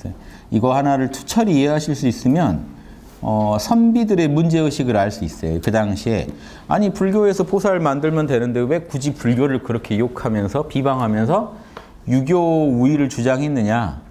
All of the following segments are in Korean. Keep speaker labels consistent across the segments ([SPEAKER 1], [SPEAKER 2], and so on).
[SPEAKER 1] 이거 하나를 투철히 이해하실 수 있으면 선비들의 문제의식을 알 수 있어요. 그 당시에 아니 불교에서 보살 만들면 되는데 왜 굳이 불교를 그렇게 욕하면서 비방하면서 유교 우위를 주장했느냐.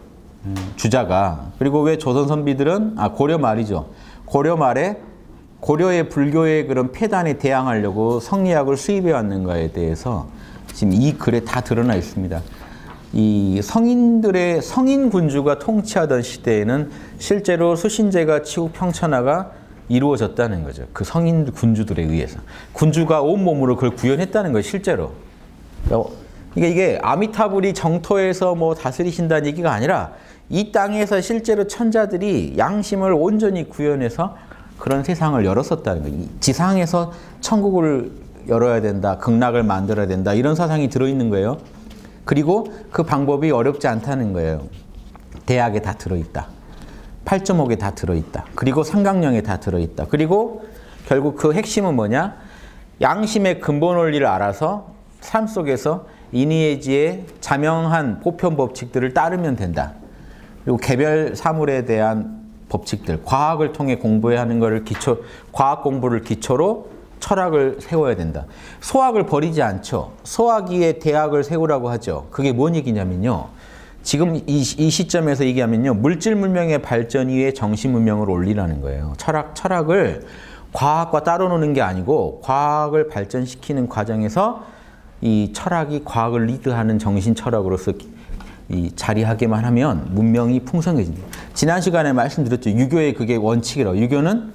[SPEAKER 1] 주자가. 그리고 왜 조선 선비들은 고려 말이죠. 고려 말에 고려의 불교의 그런 폐단에 대항하려고 성리학을 수입해 왔는가에 대해서 지금 이 글에 다 드러나 있습니다. 이 성인들의 성인 군주가 통치하던 시대에는 실제로 수신제가 치국 평천하가 이루어졌다는 거죠. 그 성인 군주들에 의해서. 군주가 온몸으로 그걸 구현했다는 거예요, 실제로. 그러니까 이게 아미타불이 정토에서 뭐 다스리신다는 얘기가 아니라 이 땅에서 실제로 천자들이 양심을 온전히 구현해서 그런 세상을 열었었다는 거예요. 지상에서 천국을 열어야 된다, 극락을 만들어야 된다, 이런 사상이 들어있는 거예요. 그리고 그 방법이 어렵지 않다는 거예요. 대학에 다 들어있다. 8.5에 다 들어있다. 그리고 삼강령에 다 들어있다. 그리고 결국 그 핵심은 뭐냐? 양심의 근본 원리를 알아서 삶 속에서 이니에지의 자명한 보편 법칙들을 따르면 된다. 그리고 개별 사물에 대한 법칙들, 과학을 통해 공부해야 하는 것을 과학 공부를 기초로 철학을 세워야 된다. 소학을 버리지 않죠. 소학위에 대학을 세우라고 하죠. 그게 뭔 얘기냐면요. 지금 이 시점에서 얘기하면요. 물질 문명의 발전 위에 정신 문명을 올리라는 거예요. 철학을 과학과 따로 노는 게 아니고 과학을 발전시키는 과정에서 이 철학이 과학을 리드하는 정신 철학으로서 이 자리하게만 하면 문명이 풍성해진다. 지난 시간에 말씀드렸죠. 유교의 그게 원칙이라고. 유교는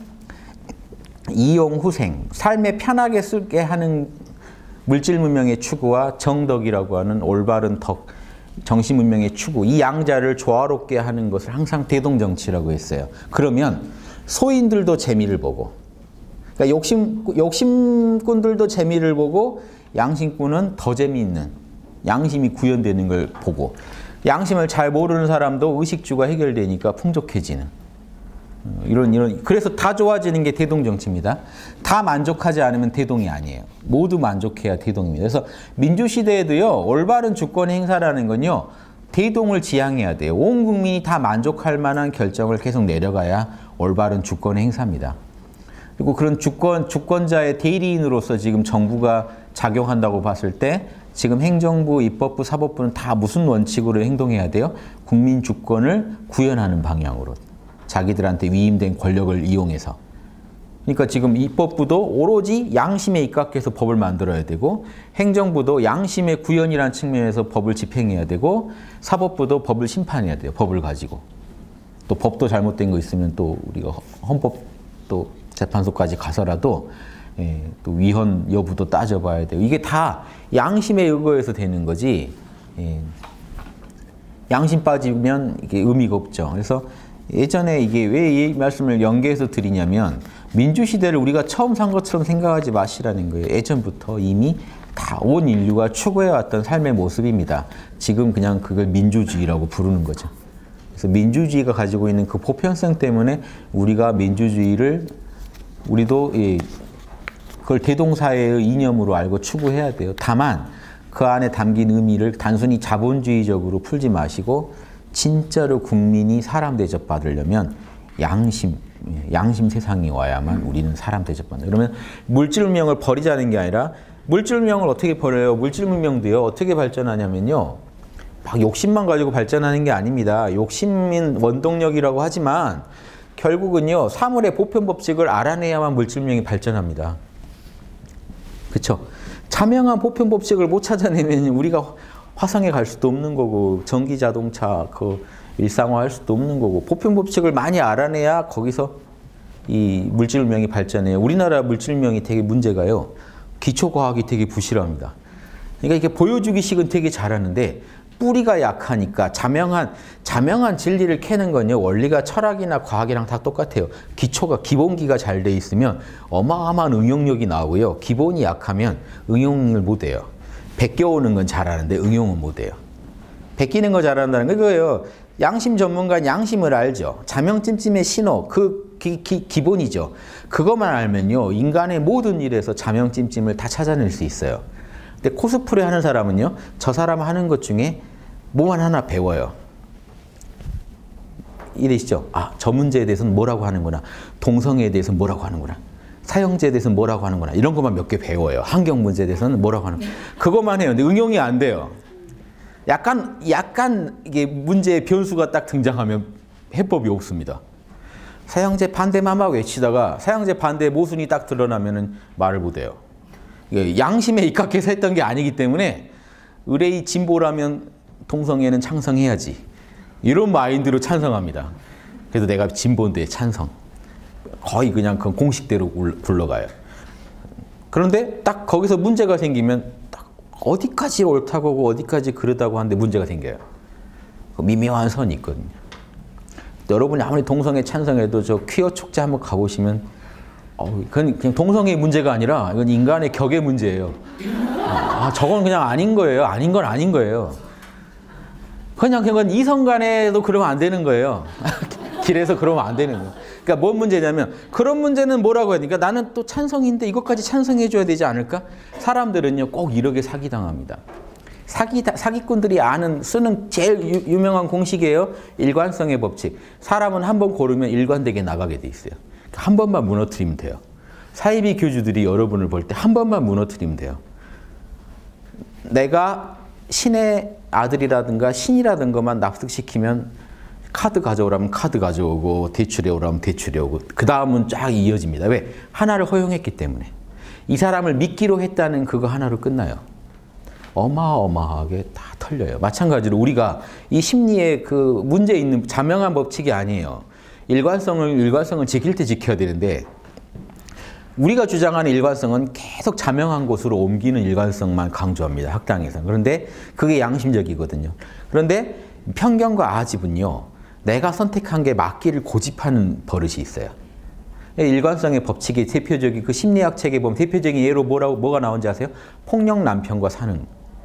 [SPEAKER 1] 이용후생, 삶에 편하게 쓰게 하는 물질 문명의 추구와 정덕이라고 하는 올바른 덕, 정신 문명의 추구, 이 양자를 조화롭게 하는 것을 항상 대동정치라고 했어요. 그러면 소인들도 재미를 보고, 그러니까 욕심꾼들도 재미를 보고, 양심꾼은 더 재미있는 양심이 구현되는 걸 보고, 양심을 잘 모르는 사람도 의식주가 해결되니까 풍족해지는 이런 그래서 다 좋아지는 게 대동정치입니다. 다 만족하지 않으면 대동이 아니에요. 모두 만족해야 대동입니다. 그래서 민주시대에도요, 올바른 주권 행사라는 건요, 대동을 지향해야 돼요. 온 국민이 다 만족할 만한 결정을 계속 내려가야 올바른 주권 행사입니다. 그리고 그런 주권자의 대리인으로서 지금 정부가 작용한다고 봤을 때 지금 행정부, 입법부, 사법부는 다 무슨 원칙으로 행동해야 돼요? 국민 주권을 구현하는 방향으로. 자기들한테 위임된 권력을 이용해서. 그러니까 지금 입법부도 오로지 양심에 입각해서 법을 만들어야 되고, 행정부도 양심의 구현이라는 측면에서 법을 집행해야 되고, 사법부도 법을 심판해야 돼요. 법을 가지고. 또 법도 잘못된 거 있으면 또 우리가 헌법 또 재판소까지 가서라도 또 위헌 여부도 따져봐야 돼요. 이게 다 양심에 의거해서 되는 거지. 양심 빠지면 이게 의미가 없죠. 그래서 예전에 이게 왜 이 말씀을 연계해서 드리냐면, 민주시대를 우리가 처음 산 것처럼 생각하지 마시라는 거예요. 예전부터 이미 다 온 인류가 추구해왔던 삶의 모습입니다. 지금 그냥 그걸 민주주의라고 부르는 거죠. 그래서 민주주의가 가지고 있는 그 보편성 때문에 우리가 민주주의를 우리도 그걸 대동사회의 이념으로 알고 추구해야 돼요. 다만 그 안에 담긴 의미를 단순히 자본주의적으로 풀지 마시고, 진짜로 국민이 사람 대접받으려면 양심 세상이 와야만 우리는 사람 대접받는다. 그러면 물질 문명을 버리자는 게 아니라, 물질 문명을 어떻게 버려요? 물질 문명도요, 어떻게 발전하냐면요, 막 욕심만 가지고 발전하는 게 아닙니다. 욕심인 원동력이라고 하지만 결국은요, 사물의 보편 법칙을 알아내야만 물질 문명이 발전합니다. 그렇죠? 자명한 보편 법칙을 못 찾아내면 우리가 화성에 갈 수도 없는 거고, 전기 자동차 일상화할 수도 없는 거고, 보편 법칙을 많이 알아내야 거기서 이 물질 문명이 발전해요. 우리나라 물질 문명이 되게 문제가요, 기초과학이 되게 부실합니다. 그러니까 이게 보여주기식은 되게 잘하는데 뿌리가 약하니까 자명한 진리를 캐는 건요, 원리가 철학이나 과학이랑 다 똑같아요. 기본기가 잘 돼 있으면 어마어마한 응용력이 나오고요, 기본이 약하면 응용을 못 해요. 베껴오는 건 잘하는데 응용은 못 해요. 베끼는 거 잘한다는 거 이거예요. 양심 전문가는 양심을 알죠. 자명찜찜의 신호, 기본이죠. 그것만 알면요, 인간의 모든 일에서 자명찜찜을 다 찾아낼 수 있어요. 근데 코스프레 하는 사람은요, 저 사람 하는 것 중에 뭐만 하나 배워요. 이해되시죠? 아, 저 문제에 대해서는 뭐라고 하는구나. 동성애에 대해서는 뭐라고 하는구나. 사형제에 대해서는 뭐라고 하는구나. 이런 것만 몇 개 배워요. 환경 문제에 대해서는 뭐라고 하는구나. 그것만 해요. 근데 응용이 안 돼요. 약간 이게 문제의 변수가 딱 등장하면 해법이 없습니다. 사형제 반대만 막 외치다가 사형제 반대 모순이 딱 드러나면은 말을 못해요. 양심에 입각해서 했던 게 아니기 때문에 의뢰의 진보라면 동성애는 찬성해야지. 이런 마인드로 찬성합니다. 그래서 내가 진보인데 찬성. 거의 그냥 그 공식대로 굴러가요. 그런데 딱 거기서 문제가 생기면 딱 어디까지 옳다고 하고 어디까지 그러다고 하는데 문제가 생겨요. 그 미묘한 선이 있거든요. 여러분이 아무리 동성애 찬성해도 저 퀴어 축제 한번 가보시면 그건 그냥 동성애의 문제가 아니라 이건 인간의 격의 문제예요. 저건 그냥 아닌 거예요. 아닌 건 아닌 거예요. 그냥 그건 이성 간에도 그러면 안 되는 거예요. 길에서 그러면 안 되는 거예요. 그러니까 뭔 문제냐면 그런 문제는 뭐라고 해야 되니까 나는 또 찬성인데 이것까지 찬성해 줘야 되지 않을까? 사람들은요 꼭 이렇게 사기당합니다. 사기꾼들이 쓰는 제일 유명한 공식이에요. 일관성의 법칙. 사람은 한 번 고르면 일관되게 나가게 돼 있어요. 한 번만 무너뜨리면 돼요. 사이비 교주들이 여러분을 볼 때 한 번만 무너뜨리면 돼요. 내가 신의 아들이라든가 신이라든가만 납득시키면 카드 가져오라면 카드 가져오고 대출해 오라면 대출해 오고 그 다음은 쫙 이어집니다. 왜? 하나를 허용했기 때문에. 이 사람을 믿기로 했다는 그거 하나로 끝나요. 어마어마하게 다 털려요. 마찬가지로 우리가 이 심리에 그 문제 있는 자명한 법칙이 아니에요. 일관성을 지킬 때 지켜야 되는데 우리가 주장하는 일관성은 계속 자명한 곳으로 옮기는 일관성만 강조합니다. 학당에서는. 그런데 그게 양심적이거든요. 그런데 편견과 아집은요. 내가 선택한 게 맞기를 고집하는 버릇이 있어요. 일관성의 법칙의 대표적인 그 심리학 책에 보면 대표적인 예로 뭐가 나온지 아세요? 폭력 남편과 사는.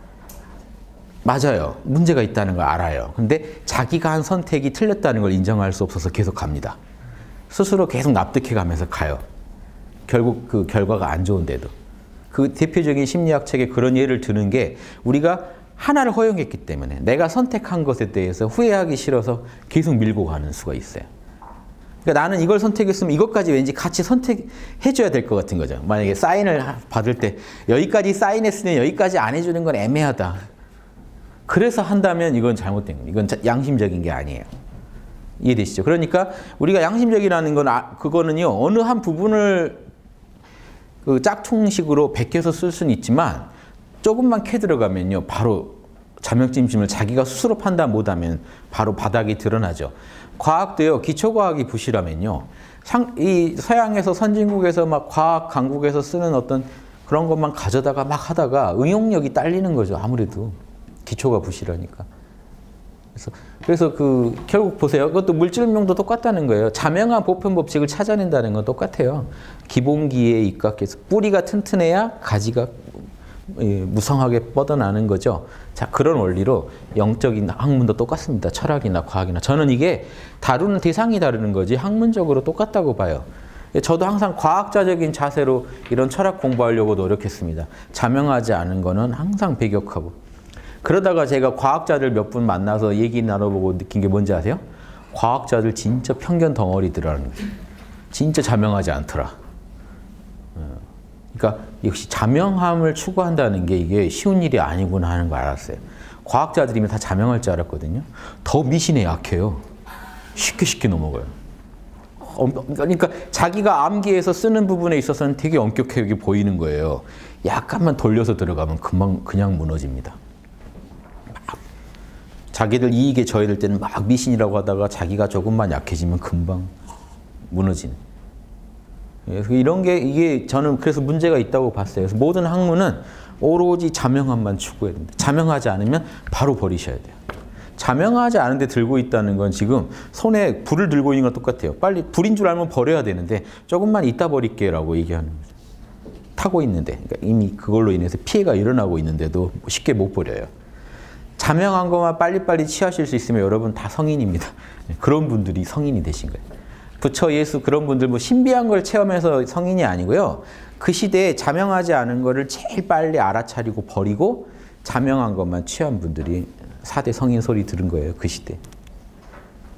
[SPEAKER 1] 맞아요. 문제가 있다는 걸 알아요. 근데 자기가 한 선택이 틀렸다는 걸 인정할 수 없어서 계속 갑니다. 스스로 계속 납득해 가면서 가요. 결국 그 결과가 안 좋은데도. 그 대표적인 심리학 책에 그런 예를 드는 게 우리가 하나를 허용했기 때문에 내가 선택한 것에 대해서 후회하기 싫어서 계속 밀고 가는 수가 있어요. 그러니까 나는 이걸 선택했으면 이것까지 왠지 같이 선택해줘야 될 것 같은 거죠. 만약에 사인을 받을 때 여기까지 사인했으니 여기까지 안 해주는 건 애매하다. 그래서 한다면 이건 잘못된 거예요. 이건 양심적인 게 아니에요. 이해되시죠? 그러니까 우리가 양심적이라는 건 그거는요 어느 한 부분을 그 짝퉁식으로 베껴서 쓸 수는 있지만 조금만 캐 들어가면요 바로 자명찜심을 자기가 스스로 판단 못하면 바로 바닥이 드러나죠. 과학도요 기초과학이 부실하면요 이 서양에서 선진국에서 막 과학 강국에서 쓰는 어떤 그런 것만 가져다가 막 하다가 응용력이 딸리는 거죠. 아무래도 기초가 부실하니까. 그래서 그 결국 보세요. 그것도 물질명도 똑같다는 거예요. 자명한 보편 법칙을 찾아낸다는 건 똑같아요. 기본기에 입각해서 뿌리가 튼튼해야 가지가 무성하게 뻗어나는 거죠. 자, 그런 원리로 영적인 학문도 똑같습니다. 철학이나 과학이나. 저는 이게 다루는 대상이 다르는 거지 학문적으로 똑같다고 봐요. 저도 항상 과학자적인 자세로 이런 철학 공부하려고 노력했습니다. 자명하지 않은 거는 항상 배격하고. 그러다가 제가 과학자들 몇 분 만나서 얘기 나눠보고 느낀 게 뭔지 아세요? 과학자들 진짜 편견 덩어리들이라는 거예요. 진짜 자명하지 않더라. 그러니까 역시 자명함을 추구한다는 게 이게 쉬운 일이 아니구나 하는 걸 알았어요. 과학자들이면 다 자명할 줄 알았거든요. 더 미신에 약해요. 쉽게 넘어가요. 그러니까 자기가 암기해서 쓰는 부분에 있어서는 되게 엄격하게 보이는 거예요. 약간만 돌려서 들어가면 금방 그냥 무너집니다. 자기들 이익에 저해될 때는 막 미신이라고 하다가 자기가 조금만 약해지면 금방 무너지는. 이런 게 이게 저는 그래서 문제가 있다고 봤어요. 그래서 모든 학문은 오로지 자명함만 추구해야 됩니다. 자명하지 않으면 바로 버리셔야 돼요. 자명하지 않은데 들고 있다는 건 지금 손에 불을 들고 있는 건 똑같아요. 빨리 불인 줄 알면 버려야 되는데 조금만 이따 버릴게라고 얘기하는 거죠. 타고 있는데 그러니까 이미 그걸로 인해서 피해가 일어나고 있는데도 쉽게 못 버려요. 자명한 것만 빨리빨리 취하실 수 있으면 여러분 다 성인입니다. 그런 분들이 성인이 되신 거예요. 부처, 예수 그런 분들 뭐 신비한 걸 체험해서 성인이 아니고요. 그 시대에 자명하지 않은 거를 제일 빨리 알아차리고 버리고 자명한 것만 취한 분들이 4대 성인 소리 들은 거예요. 그 시대.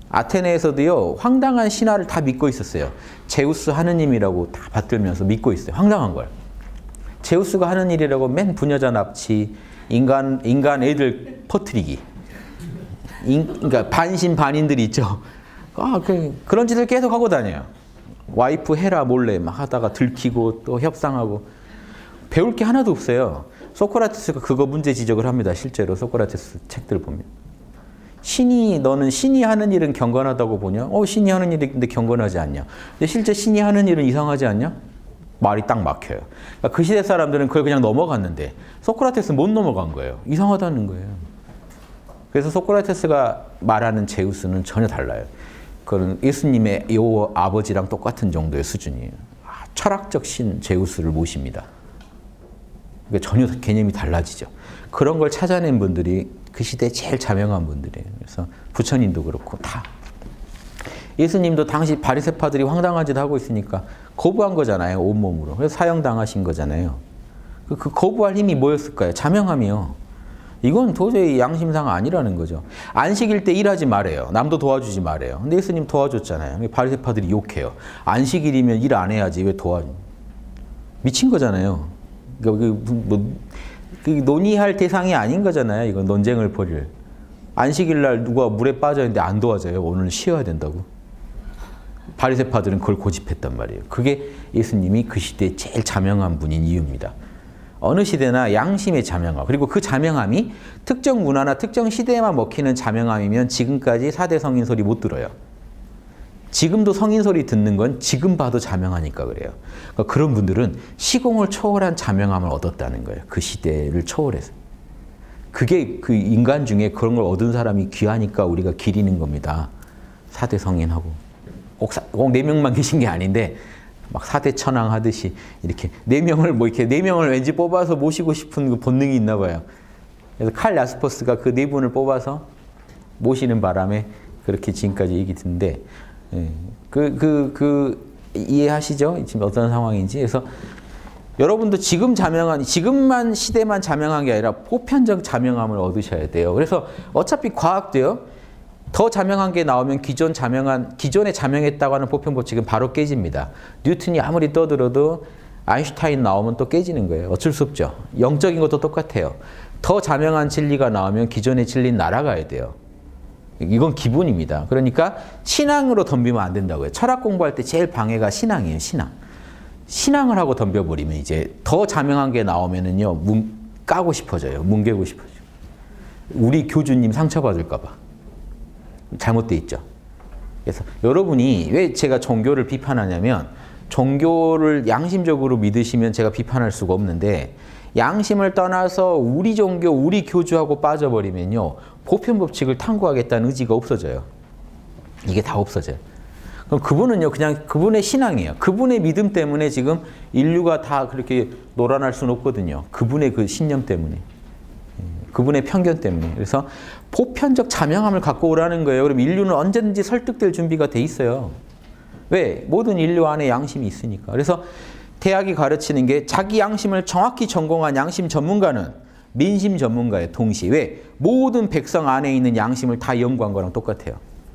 [SPEAKER 1] 아테네에서도요, 황당한 신화를 다 믿고 있었어요. 제우스 하느님이라고 다 받들면서 믿고 있어요. 황당한 걸. 제우스가 하는 일이라고 맨 부녀자 납치, 인간 애들 퍼뜨리기. 그러니까 반신반인들이 있죠. 그런 짓을 계속 하고 다녀요. 와이프 헤라 몰래 막 하다가 들키고 또 협상하고. 배울 게 하나도 없어요. 소크라테스가 그거 문제 지적을 합니다. 실제로 소크라테스 책들 보면. 너는 신이 하는 일은 경건하다고 보냐? 신이 하는 일인데 경건하지 않냐? 근데 실제 신이 하는 일은 이상하지 않냐? 말이 딱 막혀요. 그러니까 그 시대 사람들은 그걸 그냥 넘어갔는데 소크라테스는 못 넘어간 거예요. 이상하다는 거예요. 그래서 소크라테스가 말하는 제우스는 전혀 달라요. 그건 예수님의 요 아버지랑 똑같은 정도의 수준이에요. 철학적 신 제우스를 모십니다. 그러니까 전혀 개념이 달라지죠. 그런 걸 찾아낸 분들이 그 시대에 제일 자명한 분들이에요. 그래서 부처님도 그렇고 다. 예수님도 당시 바리새파들이 황당한 짓 하고 있으니까 거부한 거잖아요. 온몸으로. 그래서 사형당하신 거잖아요. 그 거부할 힘이 뭐였을까요? 자명함이요. 이건 도저히 양심상 아니라는 거죠. 안식일 때 일하지 말아요. 남도 도와주지 말아요. 근데 예수님 도와줬잖아요. 바리새파들이 욕해요. 안식일이면 일 안 해야지 왜 도와줘? 미친 거잖아요. 그 논의할 대상이 아닌 거잖아요. 이건 논쟁을 벌일. 안식일 날 누가 물에 빠져 있는데 안 도와줘요. 오늘 쉬어야 된다고. 바리새파들은 그걸 고집했단 말이에요. 그게 예수님이 그 시대에 제일 자명한 분인 이유입니다. 어느 시대나 양심의 자명함, 그리고 그 자명함이 특정 문화나 특정 시대에만 먹히는 자명함이면 지금까지 4대 성인 소리 못 들어요. 지금도 성인 소리 듣는 건 지금 봐도 자명하니까 그래요. 그러니까 그런 분들은 시공을 초월한 자명함을 얻었다는 거예요. 그 시대를 초월해서. 그게 그 인간 중에 그런 걸 얻은 사람이 귀하니까 우리가 기리는 겁니다. 4대 성인하고. 꼭 4명만 계신 게 아닌데 막 4대 천왕 하듯이 이렇게 4명을 이렇게 4명을 왠지 뽑아서 모시고 싶은 그 본능이 있나 봐요. 그래서 칼 야스퍼스가 그 4분을 뽑아서 모시는 바람에 그렇게 지금까지 얘기 듣는데 이해하시죠? 지금 어떤 상황인지. 그래서 여러분도 지금만 시대만 자명한 게 아니라 보편적 자명함을 얻으셔야 돼요. 그래서 어차피 과학도요, 더 자명한 게 나오면 기존에 자명했다고 하는 보편 법칙은 바로 깨집니다. 뉴턴이 아무리 떠들어도 아인슈타인 나오면 또 깨지는 거예요. 어쩔 수 없죠. 영적인 것도 똑같아요. 더 자명한 진리가 나오면 기존의 진리는 날아가야 돼요. 이건 기본입니다. 그러니까 신앙으로 덤비면 안 된다고 해요. 철학 공부할 때 제일 방해가 신앙이에요. 신앙을 하고 덤벼버리면 이제 더 자명한 게 나오면은요, 까고 싶어져요. 뭉개고 싶어져요. 우리 교주님 상처받을까 봐. 잘못돼 있죠. 그래서 여러분이 왜 제가 종교를 비판하냐면, 종교를 양심적으로 믿으시면 제가 비판할 수가 없는데, 양심을 떠나서 우리 종교, 우리 교주하고 빠져버리면요, 보편 법칙을 탐구하겠다는 의지가 없어져요. 이게 다 없어져요. 그럼 그분은요, 그냥 그분의 신앙이에요. 그분의 믿음 때문에 지금 인류가 다 그렇게 놀아날 수는 없거든요. 그분의 그 신념 때문에. 그분의 편견 때문에. 그래서 보편적 자명함을 갖고 오라는 거예요. 그럼 인류는 언제든지 설득될 준비가 돼 있어요. 왜? 모든 인류 안에 양심이 있으니까. 그래서 대학이 가르치는 게 자기 양심을 정확히 전공한 양심 전문가는 민심 전문가예요. 동시에. 왜? 모든 백성 안에 있는 양심을 다 연구한 거랑 똑같아요.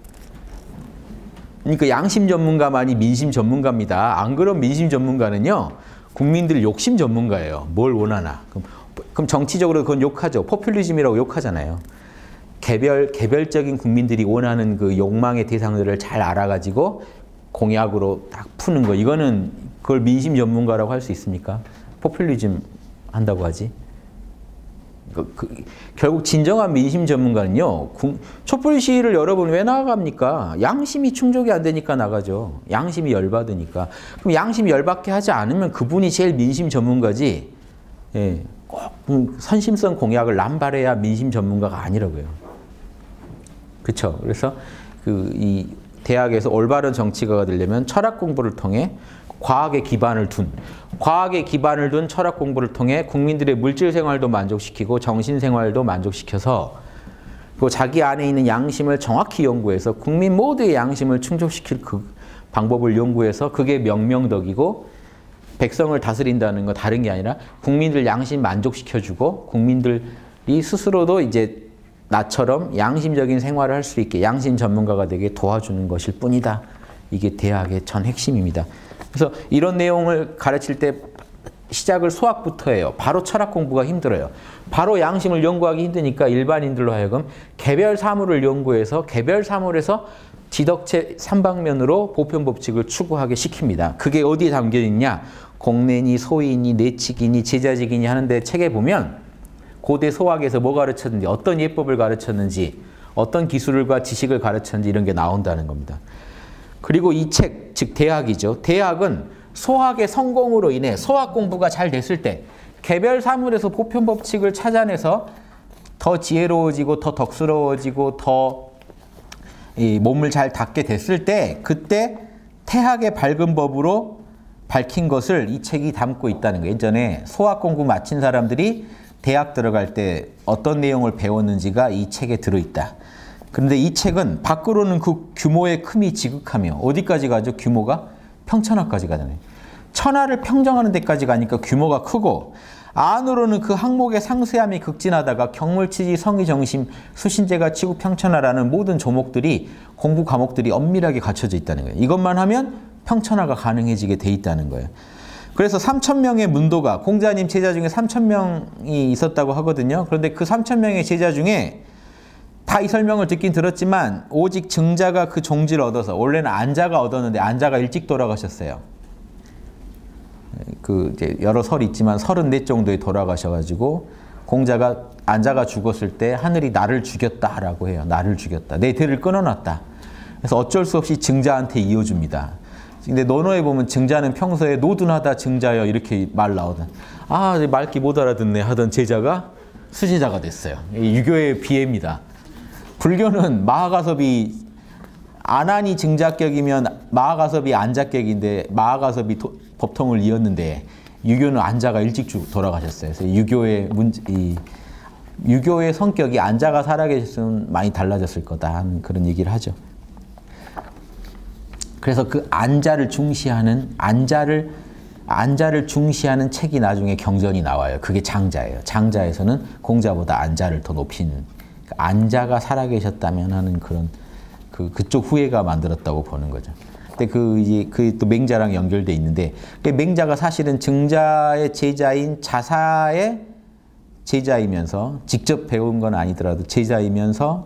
[SPEAKER 1] 그러니까 양심 전문가만이 민심 전문가입니다. 안 그런 민심 전문가는요, 국민들 욕심 전문가예요. 뭘 원하나. 그럼 정치적으로 그건 욕하죠. 포퓰리즘이라고 욕하잖아요. 개별적인 국민들이 원하는 그 욕망의 대상들을 잘 알아가지고 공약으로 딱 푸는 거. 이거는 그걸 민심 전문가라고 할 수 있습니까? 포퓰리즘 한다고 하지. 결국 진정한 민심 전문가는요, 촛불 시위를 여러분 왜 나갑니까? 양심이 충족이 안 되니까 나가죠. 양심이 열받으니까. 그럼 양심이 열받게 하지 않으면 그분이 제일 민심 전문가지. 예, 꼭 선심성 공약을 남발해야 민심 전문가가 아니라고요. 그렇죠? 그래서 이 대학에서 올바른 정치가가 되려면 철학 공부를 통해 과학에 기반을 둔 철학 공부를 통해 국민들의 물질 생활도 만족시키고 정신 생활도 만족시켜서, 그 자기 안에 있는 양심을 정확히 연구해서 국민 모두의 양심을 충족시킬 그 방법을 연구해서, 그게 명명덕이고, 백성을 다스린다는 거 다른 게 아니라 국민들 양심 만족시켜주고 국민들이 스스로도 이제 나처럼 양심적인 생활을 할 수 있게 양심 전문가가 되게 도와주는 것일 뿐이다. 이게 대학의 전 핵심입니다. 그래서 이런 내용을 가르칠 때 시작을 수학부터 해요. 바로 철학 공부가 힘들어요. 바로 양심을 연구하기 힘드니까 일반인들로 하여금 개별 사물을 연구해서 개별 사물에서 지덕체 3방면으로 보편법칙을 추구하게 시킵니다. 그게 어디에 담겨 있냐? 공내니 소이니 내칙이니 제자직이니 하는데 책에 보면 고대 소학에서 뭐 가르쳤는지, 어떤 예법을 가르쳤는지, 어떤 기술과 지식을 가르쳤는지 이런 게 나온다는 겁니다. 그리고 이 책, 즉 대학이죠. 대학은 소학의 성공으로 인해 소학 공부가 잘 됐을 때 개별 사물에서 보편법칙을 찾아내서 더 지혜로워지고 더 덕스러워지고 더 이 몸을 잘 닦게 됐을 때 그때 태학의 밝은 법으로 밝힌 것을 이 책이 담고 있다는 거예요. 예전에 소학 공부 마친 사람들이 대학 들어갈 때 어떤 내용을 배웠는지가 이 책에 들어있다. 그런데 이 책은 밖으로는 그 규모의 큼이 지극하며 어디까지 가죠? 규모가 평천하까지 가잖아요. 천하를 평정하는 데까지 가니까 규모가 크고 안으로는 그 항목의 상세함이 극진하다가 경물치지, 성의정심, 수신제가, 치구, 평천하라는 모든 조목들이 공부 과목들이 엄밀하게 갖춰져 있다는 거예요. 이것만 하면 평천하가 가능해지게 돼 있다는 거예요. 그래서 3,000명의 문도가 공자님 제자 중에 3,000명이 있었다고 하거든요. 그런데 그 3,000명의 제자 중에 다 이 설명을 듣긴 들었지만 오직 증자가 그 종지를 얻어서 원래는 안자가 얻었는데 안자가 일찍 돌아가셨어요. 그 이제 여러 설이 있지만 34 정도에 돌아가셔가지고 공자가 안자가 죽었을 때 하늘이 나를 죽였다라고 해요. 나를 죽였다. 내 대를 끊어놨다. 그래서 어쩔 수 없이 증자한테 이어줍니다. 근데 논어에 보면 증자는 평소에 노둔하다 증자여 이렇게 말 나오던 말기 못 알아듣네 하던 제자가 수제자가 됐어요. 유교의 비애입니다. 불교는 마하가섭이 안한이 증자격이면 마하가섭이 안자격인데 마하가섭이 법통을 이었는데 유교는 안자가 일찍 돌아가셨어요. 그래서 유교의 성격이 안자가 살아계셨으면 많이 달라졌을 거다 하는 그런 얘기를 하죠. 그래서 그 안자를 중시하는 책이 나중에 경전이 나와요. 그게 장자예요. 장자에서는 공자보다 안자를 더 높이는 안자가 살아계셨다면 하는 그런 그쪽 후예가 만들었다고 보는 거죠. 근데 그 또 맹자랑 연결돼 있는데 그 맹자가 사실은 증자의 제자인 자사의 제자이면서 직접 배운 건 아니더라도 제자이면서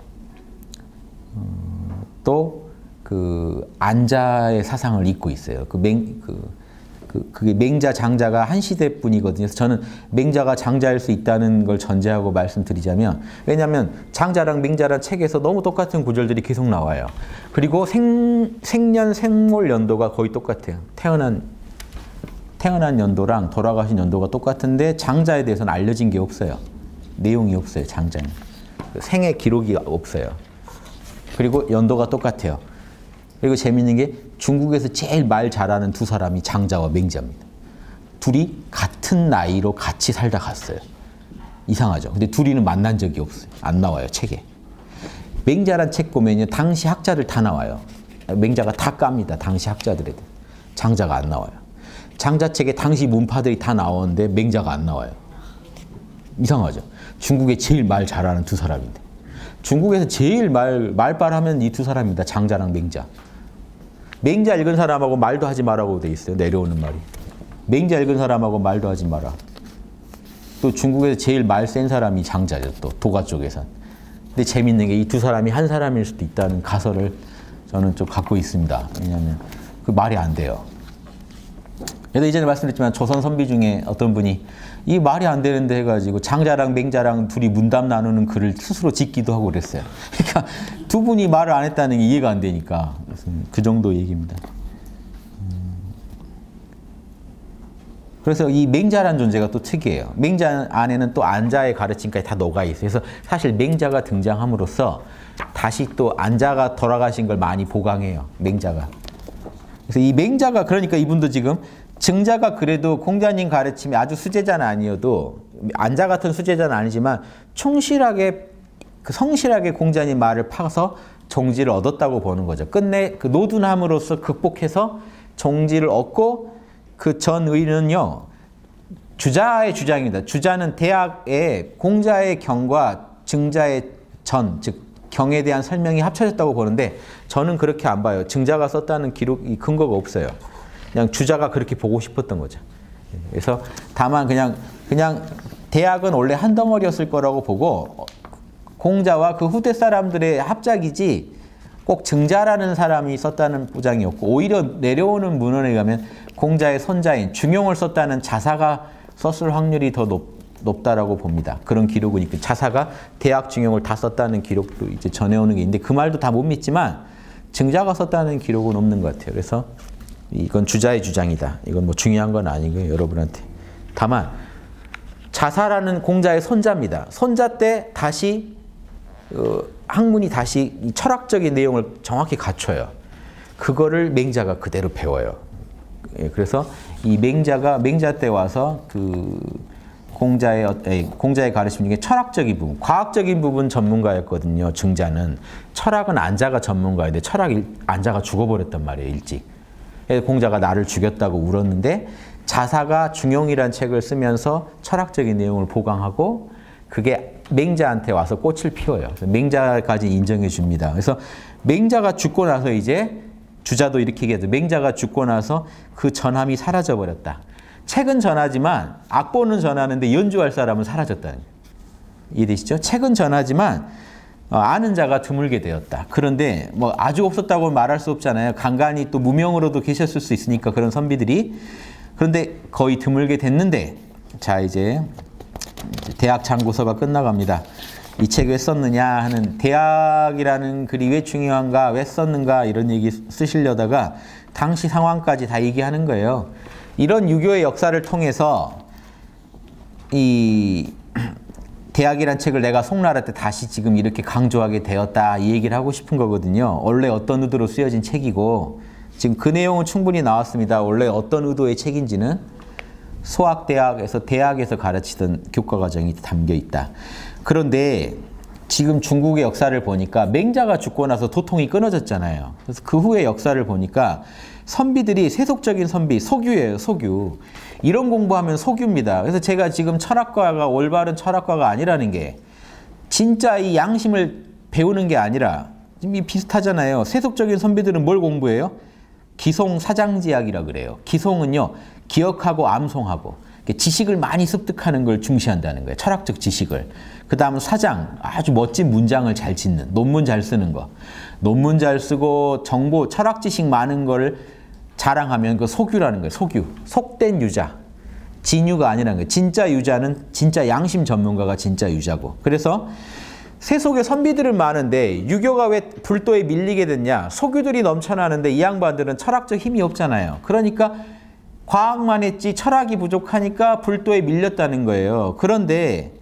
[SPEAKER 1] 또 그 안자의 사상을 잇고 있어요. 그게 맹자 장자가 한 시대뿐이거든요. 그래서 저는 맹자가 장자일 수 있다는 걸 전제하고 말씀드리자면 왜냐하면 장자랑 맹자란 책에서 너무 똑같은 구절들이 계속 나와요. 그리고 생년 생몰 연도가 거의 똑같아요. 태어난 연도랑 돌아가신 연도가 똑같은데 장자에 대해서는 알려진 게 없어요. 내용이 없어요. 장자는. 생애 기록이 없어요. 그리고 연도가 똑같아요. 그리고 재밌는 게 중국에서 제일 말 잘하는 두 사람이 장자와 맹자입니다. 둘이 같은 나이로 같이 살다 갔어요. 이상하죠. 근데 둘이는 만난 적이 없어요. 안 나와요, 책에. 맹자란 책 보면요. 당시 학자들 다 나와요. 맹자가 다 깝니다. 당시 학자들에 대해. 장자가 안 나와요. 장자 책에 당시 문파들이 다 나오는데 맹자가 안 나와요. 이상하죠. 중국에 제일 말 잘하는 두 사람인데. 중국에서 제일 말발하면 이 두 사람입니다. 장자랑 맹자. 맹자 읽은 사람하고 말도 하지 말라고 돼 있어요. 내려오는 말이. 맹자 읽은 사람하고 말도 하지 마라. 또 중국에서 제일 말 센 사람이 장자죠. 또 도가 쪽에선. 근데 재밌는 게 이 두 사람이 한 사람일 수도 있다는 가설을 저는 좀 갖고 있습니다. 왜냐하면 그 말이 안 돼요. 그래도 이전에 말씀드렸지만 조선 선비 중에 어떤 분이 이 말이 안 되는데 해가지고 장자랑 맹자랑 둘이 문답 나누는 글을 스스로 짓기도 하고 그랬어요. 그러니까 두 분이 말을 안 했다는 게 이해가 안 되니까 그 정도 얘기입니다. 그래서 이 맹자라는 존재가 또 특이해요. 맹자 안에는 또 안자의 가르침까지 다 녹아 있어요. 그래서 사실 맹자가 등장함으로써 다시 또 안자가 돌아가신 걸 많이 보강해요. 맹자가. 그래서 이 맹자가 그러니까 이분도 지금 증자가 그래도 공자님 가르침이 아주 수제자는 아니어도 안자 같은 수제자는 아니지만 충실하게 성실하게 공자님 말을 파서 종지를 얻었다고 보는 거죠. 끝내 그 노둔함으로써 극복해서 종지를 얻고 그 전의는요 주자의 주장입니다. 주자는 대학의 공자의 경과 증자의 전, 즉 경에 대한 설명이 합쳐졌다고 보는데 저는 그렇게 안 봐요. 증자가 썼다는 기록이 근거가 없어요. 그냥 주자가 그렇게 보고 싶었던 거죠. 그래서 다만 그냥 대학은 원래 한 덩어리였을 거라고 보고 공자와 그 후대 사람들의 합작이지 꼭 증자라는 사람이 썼다는 보장이었고 오히려 내려오는 문헌에 가면 공자의 손자인 중용을 썼다는 자사가 썼을 확률이 더 높다라고 봅니다. 그런 기록은 있고 자사가 대학 중용을 다 썼다는 기록도 이제 전해오는 게 있는데 그 말도 다 못 믿지만 증자가 썼다는 기록은 없는 것 같아요. 그래서 이건 주자의 주장이다. 이건 뭐 중요한 건 아니고요, 여러분한테. 다만 자사라는 공자의 손자입니다. 손자 때 다시 학문이 다시 이 철학적인 내용을 정확히 갖춰요. 그거를 맹자가 그대로 배워요. 그래서 이 맹자 때 와서 그 공자의 가르침 중에 철학적인 부분, 과학적인 부분 전문가였거든요. 증자는. 철학은 안자가 전문가인데 안자가 죽어버렸단 말이에요, 일찍. 그래서 공자가 나를 죽였다고 울었는데 자사가 중용이란 책을 쓰면서 철학적인 내용을 보강하고 그게 맹자한테 와서 꽃을 피워요. 그래서 맹자까지 인정해 줍니다. 그래서 맹자가 죽고 나서 이제 주자도 이렇게 얘기하죠. 맹자가 죽고 나서 그 전함이 사라져 버렸다. 책은 전하지만 악보는 전하는데 연주할 사람은 사라졌다는 거예요. 이해되시죠? 책은 전하지만 아는 자가 드물게 되었다. 그런데 뭐 아주 없었다고 말할 수 없잖아요. 간간히 또 무명으로도 계셨을 수 있으니까 그런 선비들이. 그런데 거의 드물게 됐는데 자 이제 대학 참고서가 끝나갑니다. 이 책 왜 썼느냐 하는 대학이라는 글이 왜 중요한가 왜 썼는가 이런 얘기 쓰시려다가 당시 상황까지 다 얘기하는 거예요. 이런 유교의 역사를 통해서 이 대학이란 책을 내가 송나라 때 다시 지금 이렇게 강조하게 되었다 이 얘기를 하고 싶은 거거든요. 원래 어떤 의도로 쓰여진 책이고 지금 그 내용은 충분히 나왔습니다. 원래 어떤 의도의 책인지는 대학에서 가르치던 교과과정이 담겨 있다. 그런데 지금 중국의 역사를 보니까 맹자가 죽고 나서 도통이 끊어졌잖아요. 그래서 그 후의 역사를 보니까 선비들이 세속적인 선비, 소규예요, 소규. 이런 공부하면 소규입니다. 그래서 제가 지금 철학과가 올바른 철학과가 아니라는 게 진짜 이 양심을 배우는 게 아니라 지금 비슷하잖아요. 세속적인 선비들은 뭘 공부해요? 기송 사장지학이라 그래요. 기송은요, 기억하고 암송하고 지식을 많이 습득하는 걸 중시한다는 거예요. 철학적 지식을. 그 다음은 사장, 아주 멋진 문장을 잘 짓는, 논문 잘 쓰는 거. 논문 잘 쓰고 정보, 철학 지식 많은 걸 자랑하면 그 소규라는 거예요. 소규. 속된 유자. 진유가 아니라는 거예요. 진짜 유자는 진짜 양심 전문가가 진짜 유자고. 그래서 세속에 선비들은 많은데 유교가 왜 불도에 밀리게 됐냐. 소규들이 넘쳐나는데 이 양반들은 철학적 힘이 없잖아요. 그러니까 과학만 했지 철학이 부족하니까 불도에 밀렸다는 거예요. 그런데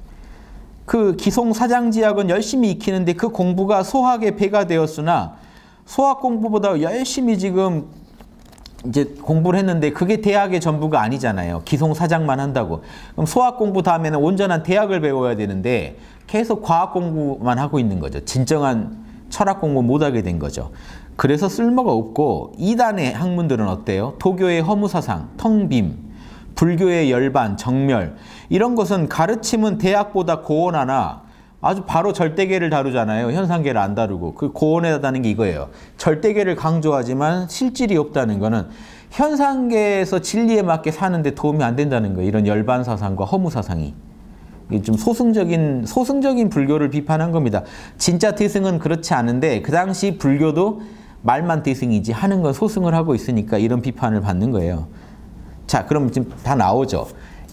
[SPEAKER 1] 그 기송사장지학은 열심히 익히는데 그 공부가 소학의 배가 되었으나 소학 공부보다 열심히 지금 이제 공부를 했는데 그게 대학의 전부가 아니잖아요. 기송사장만 한다고. 그럼 소학 공부 다음에는 온전한 대학을 배워야 되는데 계속 과학 공부만 하고 있는 거죠. 진정한 철학 공부 못하게 된 거죠. 그래서 쓸모가 없고 이단의 학문들은 어때요? 도교의 허무사상, 텅빔, 불교의 열반, 정멸 이런 것은 가르침은 대학보다 고온하나 아주 바로 절대계를 다루잖아요. 현상계를 안 다루고. 그 고온에다는 게 이거예요. 절대계를 강조하지만 실질이 없다는 거는 현상계에서 진리에 맞게 사는데 도움이 안 된다는 거예요. 이런 열반사상과 허무사상이. 좀 소승적인 불교를 비판한 겁니다. 진짜 대승은 그렇지 않은데 그 당시 불교도 말만 대승이지 하는 건 소승을 하고 있으니까 이런 비판을 받는 거예요. 자, 그럼 지금 다 나오죠.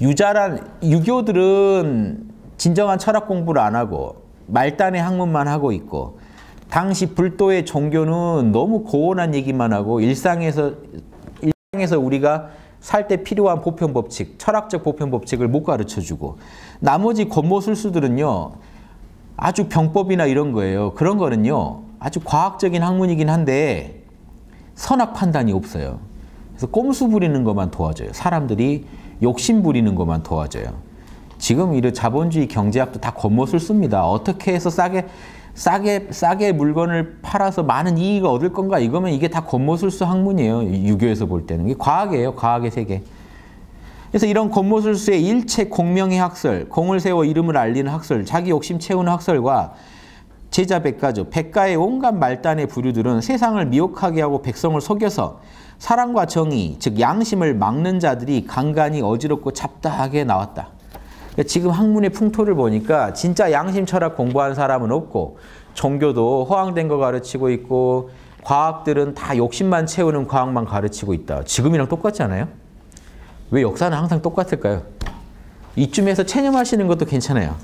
[SPEAKER 1] 유교들은 진정한 철학 공부를 안 하고 말단의 학문만 하고 있고 당시 불도의 종교는 너무 고온한 얘기만 하고 일상에서 우리가 살 때 필요한 보편법칙, 철학적 보편법칙을 못 가르쳐주고 나머지 권모술수들은요 아주 병법이나 이런 거예요. 그런 거는요 아주 과학적인 학문이긴 한데 선악 판단이 없어요. 그래서 꼼수 부리는 것만 도와줘요. 사람들이 욕심 부리는 것만 도와줘요. 지금 이런 자본주의 경제학도 다 권모술수입니다. 어떻게 해서 싸게 물건을 팔아서 많은 이익을 얻을 건가 이거면 이게 다 권모술수 학문이에요. 유교에서 볼 때는. 이게 과학이에요. 과학의 세계. 그래서 이런 권모술수의 일체 공명의 학설, 공을 세워 이름을 알리는 학설, 자기 욕심 채우는 학설과 제자 백가죠. 백가의 온갖 말단의 부류들은 세상을 미혹하게 하고 백성을 속여서 사랑과 정의, 즉 양심을 막는 자들이 간간히 어지럽고 잡다하게 나왔다. 지금 학문의 풍토를 보니까 진짜 양심 철학 공부한 사람은 없고 종교도 허황된 거 가르치고 있고 과학들은 다 욕심만 채우는 과학만 가르치고 있다. 지금이랑 똑같지 않아요? 왜 역사는 항상 똑같을까요? 이쯤에서 체념하시는 것도 괜찮아요.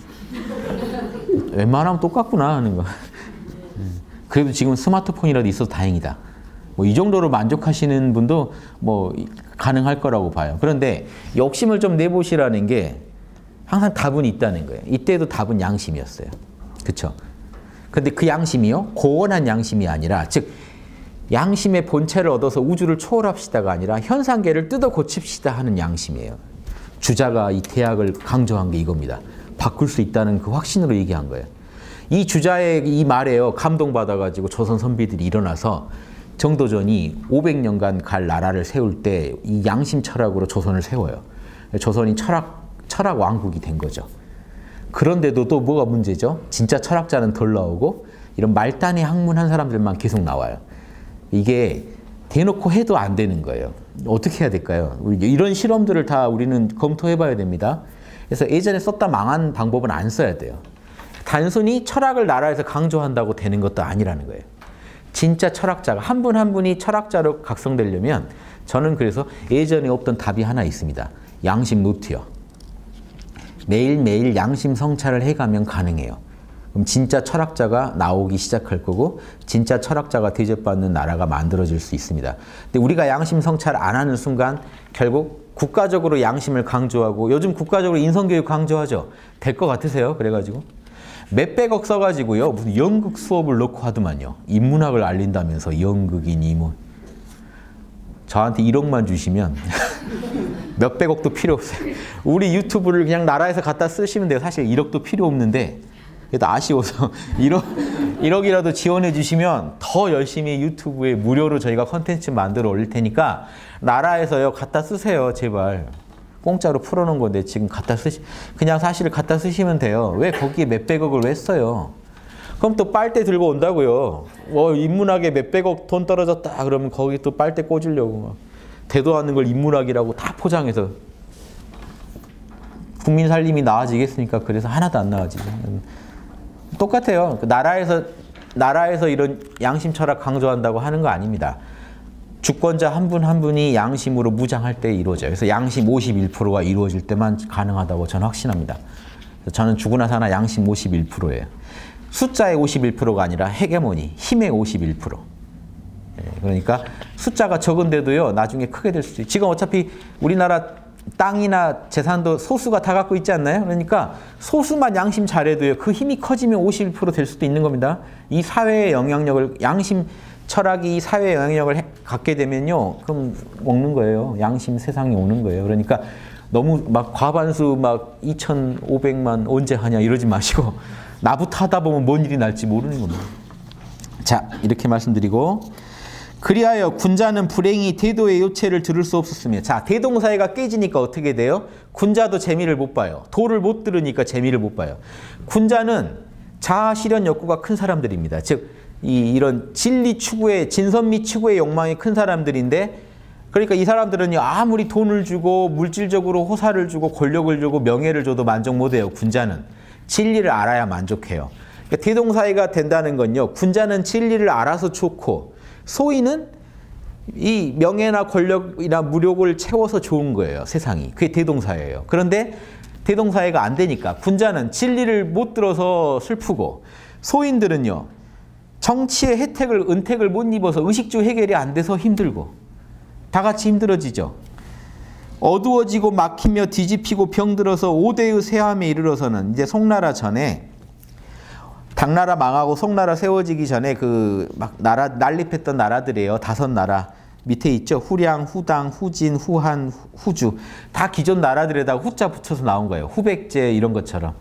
[SPEAKER 1] 웬만하면 똑같구나 하는 거. 그래도 지금 스마트폰이라도 있어서 다행이다. 뭐 이 정도로 만족하시는 분도 뭐 가능할 거라고 봐요. 그런데 욕심을 좀 내보시라는 게 항상 답은 있다는 거예요. 이때도 답은 양심이었어요. 그렇죠? 근데 그 양심이요, 고원한 양심이 아니라, 즉 양심의 본체를 얻어서 우주를 초월합시다가 아니라 현상계를 뜯어 고칩시다 하는 양심이에요. 주자가 이 대학을 강조한 게 이겁니다. 바꿀 수 있다는 그 확신으로 얘기한 거예요. 이 주자의 이 말에요, 감동받아가지고 조선 선비들이 일어나서 정도전이 500년간 갈 나라를 세울 때 이 양심 철학으로 조선을 세워요. 조선이 철학 왕국이 된 거죠. 그런데도 또 뭐가 문제죠? 진짜 철학자는 덜 나오고 이런 말단의 학문한 사람들만 계속 나와요. 이게 대놓고 해도 안 되는 거예요. 어떻게 해야 될까요? 이런 실험들을 다 우리는 검토해 봐야 됩니다. 그래서 예전에 썼다 망한 방법은 안 써야 돼요. 단순히 철학을 나라에서 강조한다고 되는 것도 아니라는 거예요. 진짜 철학자가 한 분 한 분이 철학자로 각성되려면 저는 그래서 예전에 없던 답이 하나 있습니다. 양심 노트요. 매일매일 양심 성찰을 해가면 가능해요. 그럼 진짜 철학자가 나오기 시작할 거고 진짜 철학자가 대접받는 나라가 만들어질 수 있습니다. 근데 우리가 양심 성찰 안 하는 순간 결국 국가적으로 양심을 강조하고 요즘 국가적으로 인성교육 강조하죠. 될 것 같으세요? 그래가지고 몇백억 써가지고요. 무슨 연극 수업을 넣고 하더만요. 인문학을 알린다면서 연극이니 뭐. 저한테 1억만 주시면 몇백억도 필요 없어요. 우리 유튜브를 그냥 나라에서 갖다 쓰시면 돼요. 사실 1억도 필요 없는데 그래도 아쉬워서 1억이라도 지원해 주시면 더 열심히 유튜브에 무료로 저희가 컨텐츠 만들어 올릴 테니까 나라에서요 갖다 쓰세요. 제발. 공짜로 풀어놓은 건데 지금 그냥 사실 갖다 쓰시면 돼요. 왜 거기에 몇백억을 왜 써요? 그럼 또 빨대 들고 온다고요. 인문학에 몇백억 돈 떨어졌다 그러면 거기 또 빨대 꽂으려고 되도 않는 걸 인문학이라고 다 포장해서 국민 살림이 나아지겠습니까? 그래서 하나도 안 나아지죠. 똑같아요. 나라에서 이런 양심 철학 강조한다고 하는 거 아닙니다. 주권자 한 분 한 분이 양심으로 무장할 때 이루어져요. 그래서 양심 51%가 이루어질 때만 가능하다고 저는 확신합니다. 저는 죽으나 사나 양심 51%예요. 숫자의 51%가 아니라 헤게모니, 힘의 51%. 그러니까 숫자가 적은데도요, 나중에 크게 될 수 있어요. 지금 어차피 우리나라 땅이나 재산도 소수가 다 갖고 있지 않나요? 그러니까 소수만 양심 잘해도요, 그 힘이 커지면 51% 될 수도 있는 겁니다. 이 사회의 영향력을, 양심 철학이 이 사회의 영향력을 갖게 되면요, 그럼 먹는 거예요. 양심 세상에 오는 거예요. 그러니까 너무 막 과반수 막 2,500만 언제 하냐 이러지 마시고 나부터 하다 보면 뭔 일이 날지 모르는 겁니다. 자, 이렇게 말씀드리고 그리하여 군자는 불행히 대도의 요체를 들을 수 없었으며 자, 대동사회가 깨지니까 어떻게 돼요? 군자도 재미를 못 봐요. 도를 못 들으니까 재미를 못 봐요. 군자는 자아 실현 욕구가 큰 사람들입니다. 즉 이런 진리 추구의 진선미 추구의 욕망이 큰 사람들인데 그러니까 이 사람들은 아무리 돈을 주고 물질적으로 호사를 주고 권력을 주고 명예를 줘도 만족 못해요. 군자는 진리를 알아야 만족해요. 그러니까 대동사회가 된다는 건요. 군자는 진리를 알아서 좋고 소인은 이 명예나 권력이나 무력을 채워서 좋은 거예요. 세상이. 그게 대동사회예요. 그런데 대동사회가 안 되니까 군자는 진리를 못 들어서 슬프고 소인들은요. 정치의 은택을 못 입어서 의식주 해결이 안 돼서 힘들고 다 같이 힘들어지죠. 어두워지고 막히며 뒤집히고 병들어서 5대의 쇠함에 이르러서는 이제 송나라 전에 당나라 망하고 송나라 세워지기 전에 그 막 난립했던 나라들이에요. 5나라 밑에 있죠. 후량, 후당, 후진, 후한, 후주 다 기존 나라들에다가 후자 붙여서 나온 거예요. 후백제 이런 것처럼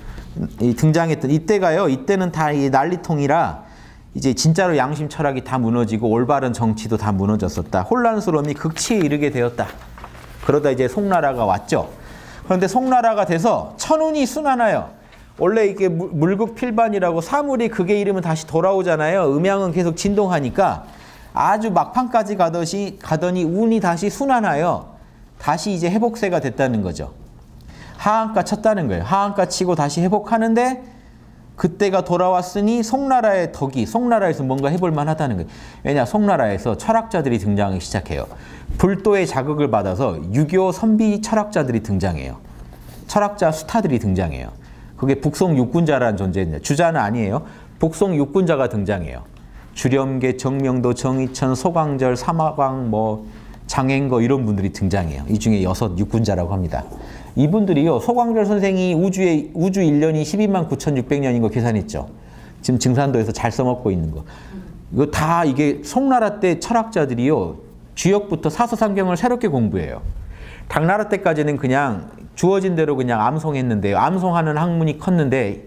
[SPEAKER 1] 등장했던 이때가요. 이때는 다 이 난리통이라 이제 진짜로 양심 철학이 다 무너지고 올바른 정치도 다 무너졌었다. 혼란스러움이 극치에 이르게 되었다. 그러다 이제 송나라가 왔죠. 그런데 송나라가 돼서 천운이 순하나요. 원래 이게 물극필반이라고 사물이 극에 이르면 다시 돌아오잖아요. 음양은 계속 진동하니까 아주 막판까지 가더니 운이 다시 순하나요. 다시 이제 회복세가 됐다는 거죠. 하한가 쳤다는 거예요. 하한가 치고 다시 회복하는데 그때가 돌아왔으니 송나라의 덕이, 송나라에서 뭔가 해볼 만하다는 거예요. 왜냐, 송나라에서 철학자들이 등장하기 시작해요. 불도의 자극을 받아서 유교 선비 철학자들이 등장해요. 철학자 스타들이 등장해요. 그게 북송 육군자라는 존재입니다. 주자는 아니에요. 북송 육군자가 등장해요. 주렴계, 정명도, 정의천, 소강절, 사마광, 장행거 이런 분들이 등장해요. 이 중에 6 육군자라고 합니다. 이분들이요, 소광절 선생이 우주 1년이 12만 9,600년인 거 계산했죠. 지금 증산도에서 잘 써먹고 있는 거. 이거 다 이게 송나라 때 철학자들이요, 주역부터 사서상경을 새롭게 공부해요. 당나라 때까지는 그냥 주어진 대로 그냥 암송했는데요. 암송하는 학문이 컸는데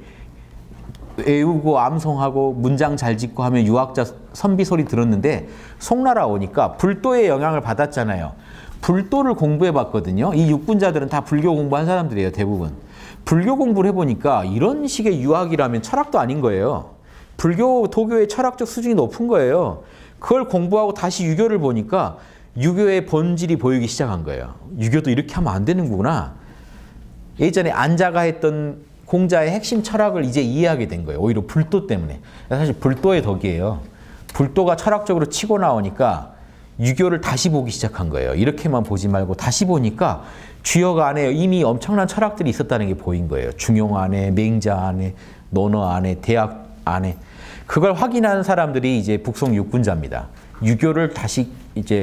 [SPEAKER 1] 외우고 암송하고 문장 잘 짓고 하면 유학자 선비 소리 들었는데 송나라 오니까 불도의 영향을 받았잖아요. 불도를 공부해 봤거든요. 이 육군자들은 다 불교 공부한 사람들이에요. 대부분. 불교 공부를 해보니까 이런 식의 유학이라면 철학도 아닌 거예요. 불교, 도교의 철학적 수준이 높은 거예요. 그걸 공부하고 다시 유교를 보니까 유교의 본질이 보이기 시작한 거예요. 유교도 이렇게 하면 안 되는구나. 예전에 안자가 했던 공자의 핵심 철학을 이제 이해하게 된 거예요. 오히려 불도 때문에. 사실 불도의 덕이에요. 불도가 철학적으로 치고 나오니까 유교를 다시 보기 시작한 거예요. 이렇게만 보지 말고 다시 보니까 주역 안에 이미 엄청난 철학들이 있었다는 게 보인 거예요. 중용 안에, 맹자 안에, 논어 안에, 대학 안에. 그걸 확인한 사람들이 이제 북송 육군자입니다. 유교를 다시 이제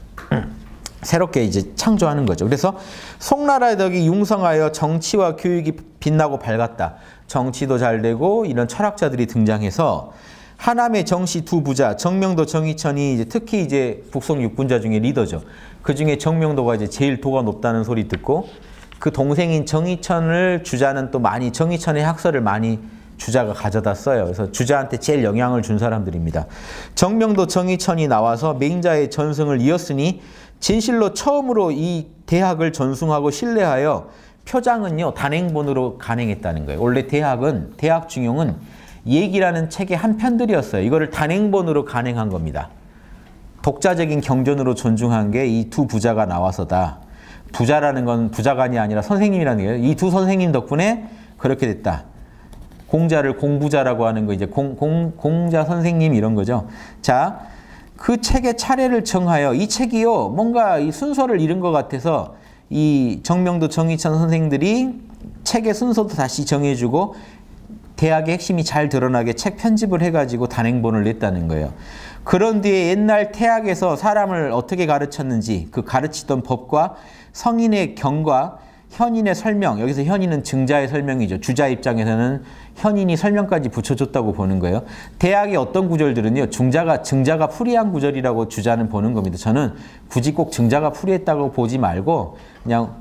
[SPEAKER 1] 새롭게 이제 창조하는 거죠. 그래서 송나라의 덕이 융성하여 정치와 교육이 빛나고 밝았다. 정치도 잘 되고 이런 철학자들이 등장해서 하남의 정씨 2 부자, 정명도, 정의천이 이제 특히 이제 북송 육군자 중에 리더죠. 그 중에 정명도가 이제 제일 도가 높다는 소리 듣고 그 동생인 정의천을 주자는 또 많이, 정의천의 학설을 많이 주자가 가져다 써요. 그래서 주자한테 제일 영향을 준 사람들입니다. 정명도, 정의천이 나와서 맹자의 전승을 이었으니 진실로 처음으로 이 대학을 전승하고 신뢰하여 표장은요, 단행본으로 간행했다는 거예요. 원래 대학 중용은 얘기라는 책의 한 편들이었어요. 이거를 단행본으로 간행한 겁니다. 독자적인 경전으로 존중한 게 이 2 부자가 나와서다. 부자라는 건 부자간이 아니라 선생님이라는 거예요. 이 2 선생님 덕분에 그렇게 됐다. 공자를 공부자라고 하는 거 이제 공자 선생님 이런 거죠. 자, 그 책의 차례를 정하여 이 책이요, 뭔가 이 순서를 잃은 것 같아서 이 정명도, 정의천 선생들이 책의 순서도 다시 정해주고 대학의 핵심이 잘 드러나게 책 편집을 해가지고 단행본을 냈다는 거예요. 그런 뒤에 옛날 태학에서 사람을 어떻게 가르쳤는지 그 가르치던 법과 성인의 경과 현인의 설명, 여기서 현인은 증자의 설명이죠. 주자 입장에서는 현인이 설명까지 붙여줬다고 보는 거예요. 대학의 어떤 구절들은요, 증자가 풀이한 구절이라고 주자는 보는 겁니다. 저는 굳이 꼭 증자가 풀이했다고 보지 말고 그냥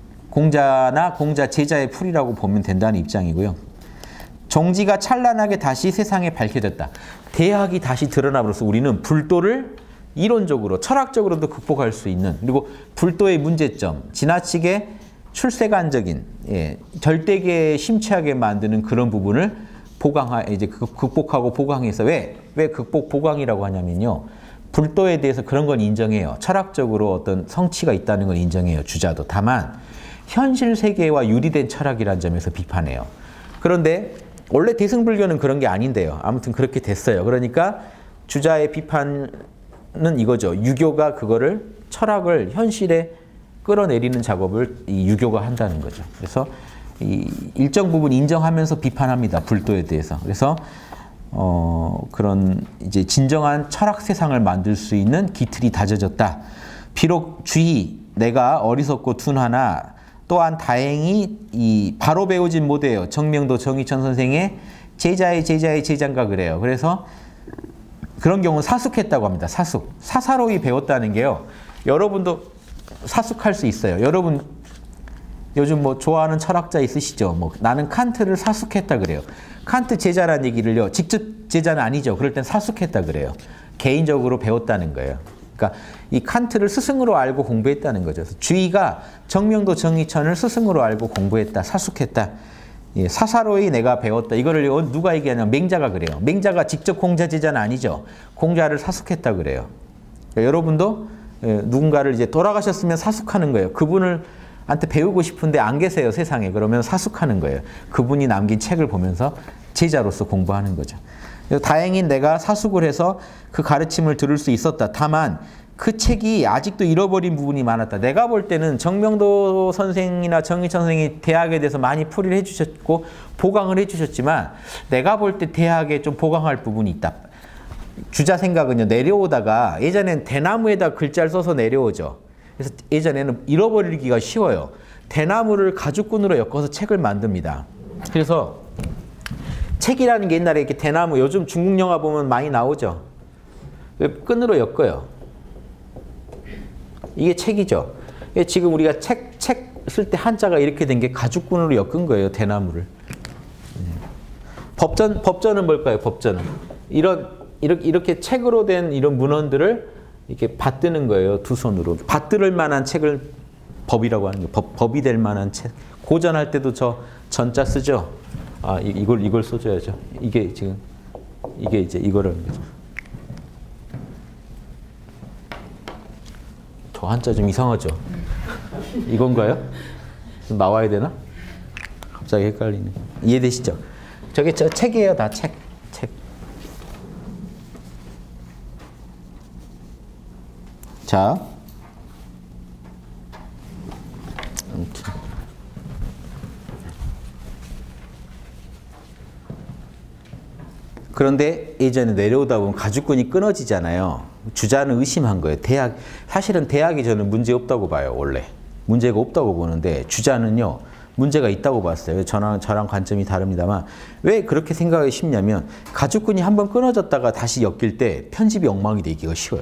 [SPEAKER 1] 공자나 공자 제자의 풀이라고 보면 된다는 입장이고요. 정지가 찬란하게 다시 세상에 밝혀졌다. 대학이 다시 드러나버려서 우리는 불도를 이론적으로, 철학적으로도 극복할 수 있는, 그리고 불도의 문제점, 지나치게 출세관적인, 절대계에 심취하게 만드는 그런 부분을 이제 극복하고 보강해서 왜 극복 보강이라고 하냐면요. 불도에 대해서 그런 건 인정해요. 철학적으로 어떤 성취가 있다는 걸 인정해요. 주자도. 다만 현실 세계와 유리된 철학이라는 점에서 비판해요. 그런데 원래 대승불교는 그런 게 아닌데요. 아무튼 그렇게 됐어요. 그러니까 주자의 비판은 이거죠. 유교가 그거를, 철학을 현실에 끌어내리는 작업을 이 유교가 한다는 거죠. 그래서 이 일정 부분 인정하면서 비판합니다. 불도에 대해서. 그래서 그런 이제 진정한 철학 세상을 만들 수 있는 기틀이 다져졌다. 비록 주의 내가 어리석고 둔하나 또한 다행히 이 바로 배우진 못해요. 정명도, 정의천 선생의 제자의 제자인가 그래요. 그래서 그런 경우는 사숙했다고 합니다. 사숙. 사사로이 배웠다는 게요. 여러분도 사숙할 수 있어요. 여러분 요즘 뭐 좋아하는 철학자 있으시죠? 뭐 나는 칸트를 사숙했다 그래요. 칸트 제자라는 얘기를요. 직접 제자는 아니죠. 그럴 땐 사숙했다 그래요. 개인적으로 배웠다는 거예요. 그러니까 이 칸트를 스승으로 알고 공부했다는 거죠. 그래서 주의가 정명도 정의천을 스승으로 알고 공부했다, 사숙했다. 예, 사사로이 내가 배웠다. 이거를 누가 얘기하냐? 맹자가 그래요. 맹자가 직접 공자제자는 아니죠. 공자를 사숙했다 그래요. 그러니까 여러분도 누군가를 이제 돌아가셨으면 사숙하는 거예요. 그분을 한테 배우고 싶은데 안 계세요, 세상에. 그러면 사숙하는 거예요. 그분이 남긴 책을 보면서 제자로서 공부하는 거죠. 다행히 내가 사숙을 해서 그 가르침을 들을 수 있었다. 다만 그 책이 아직도 잃어버린 부분이 많았다. 내가 볼 때는 정명도 선생이나 정의천 선생이 대학에 대해서 많이 풀이를 해주셨고 보강을 해주셨지만 내가 볼 때 대학에 좀 보강할 부분이 있다. 주자 생각은요, 내려오다가 예전엔 대나무에다 글자를 써서 내려오죠. 그래서 예전에는 잃어버리기가 쉬워요. 대나무를 가죽끈으로 엮어서 책을 만듭니다. 그래서 책이라는 게 옛날에 이렇게 대나무, 요즘 중국 영화 보면 많이 나오죠. 끈으로 엮어요. 이게 책이죠. 지금 우리가 책 쓸 때 한자가 이렇게 된 게 가죽끈으로 엮은 거예요, 대나무를. 법전은 뭘까요? 법전은 이렇게 책으로 된 이런 문헌들을 이렇게 받드는 거예요, 두 손으로. 받들 만한 책을 법이라고 하는 거예요. 법이 될 만한 책. 고전할 때도 저 전자 쓰죠. 아, 이걸 써줘야죠. 이게 이제 이거를 하는 거죠. 저 한자 좀 이상하죠? 이건가요? 좀 나와야 되나? 갑자기 헷갈리네. 이해되시죠? 저게 저 책이에요, 다 책. 자. 그런데 예전에 내려오다 보면 가죽끈이 끊어지잖아요. 주자는 의심한 거예요. 사실은 대학이 저는 문제 없다고 봐요, 원래. 문제가 없다고 보는데 주자는요, 문제가 있다고 봤어요. 저랑 관점이 다릅니다만 왜 그렇게 생각하기 쉽냐면 가죽끈이 한번 끊어졌다가 다시 엮일 때 편집이 엉망이 되기가 쉬워요.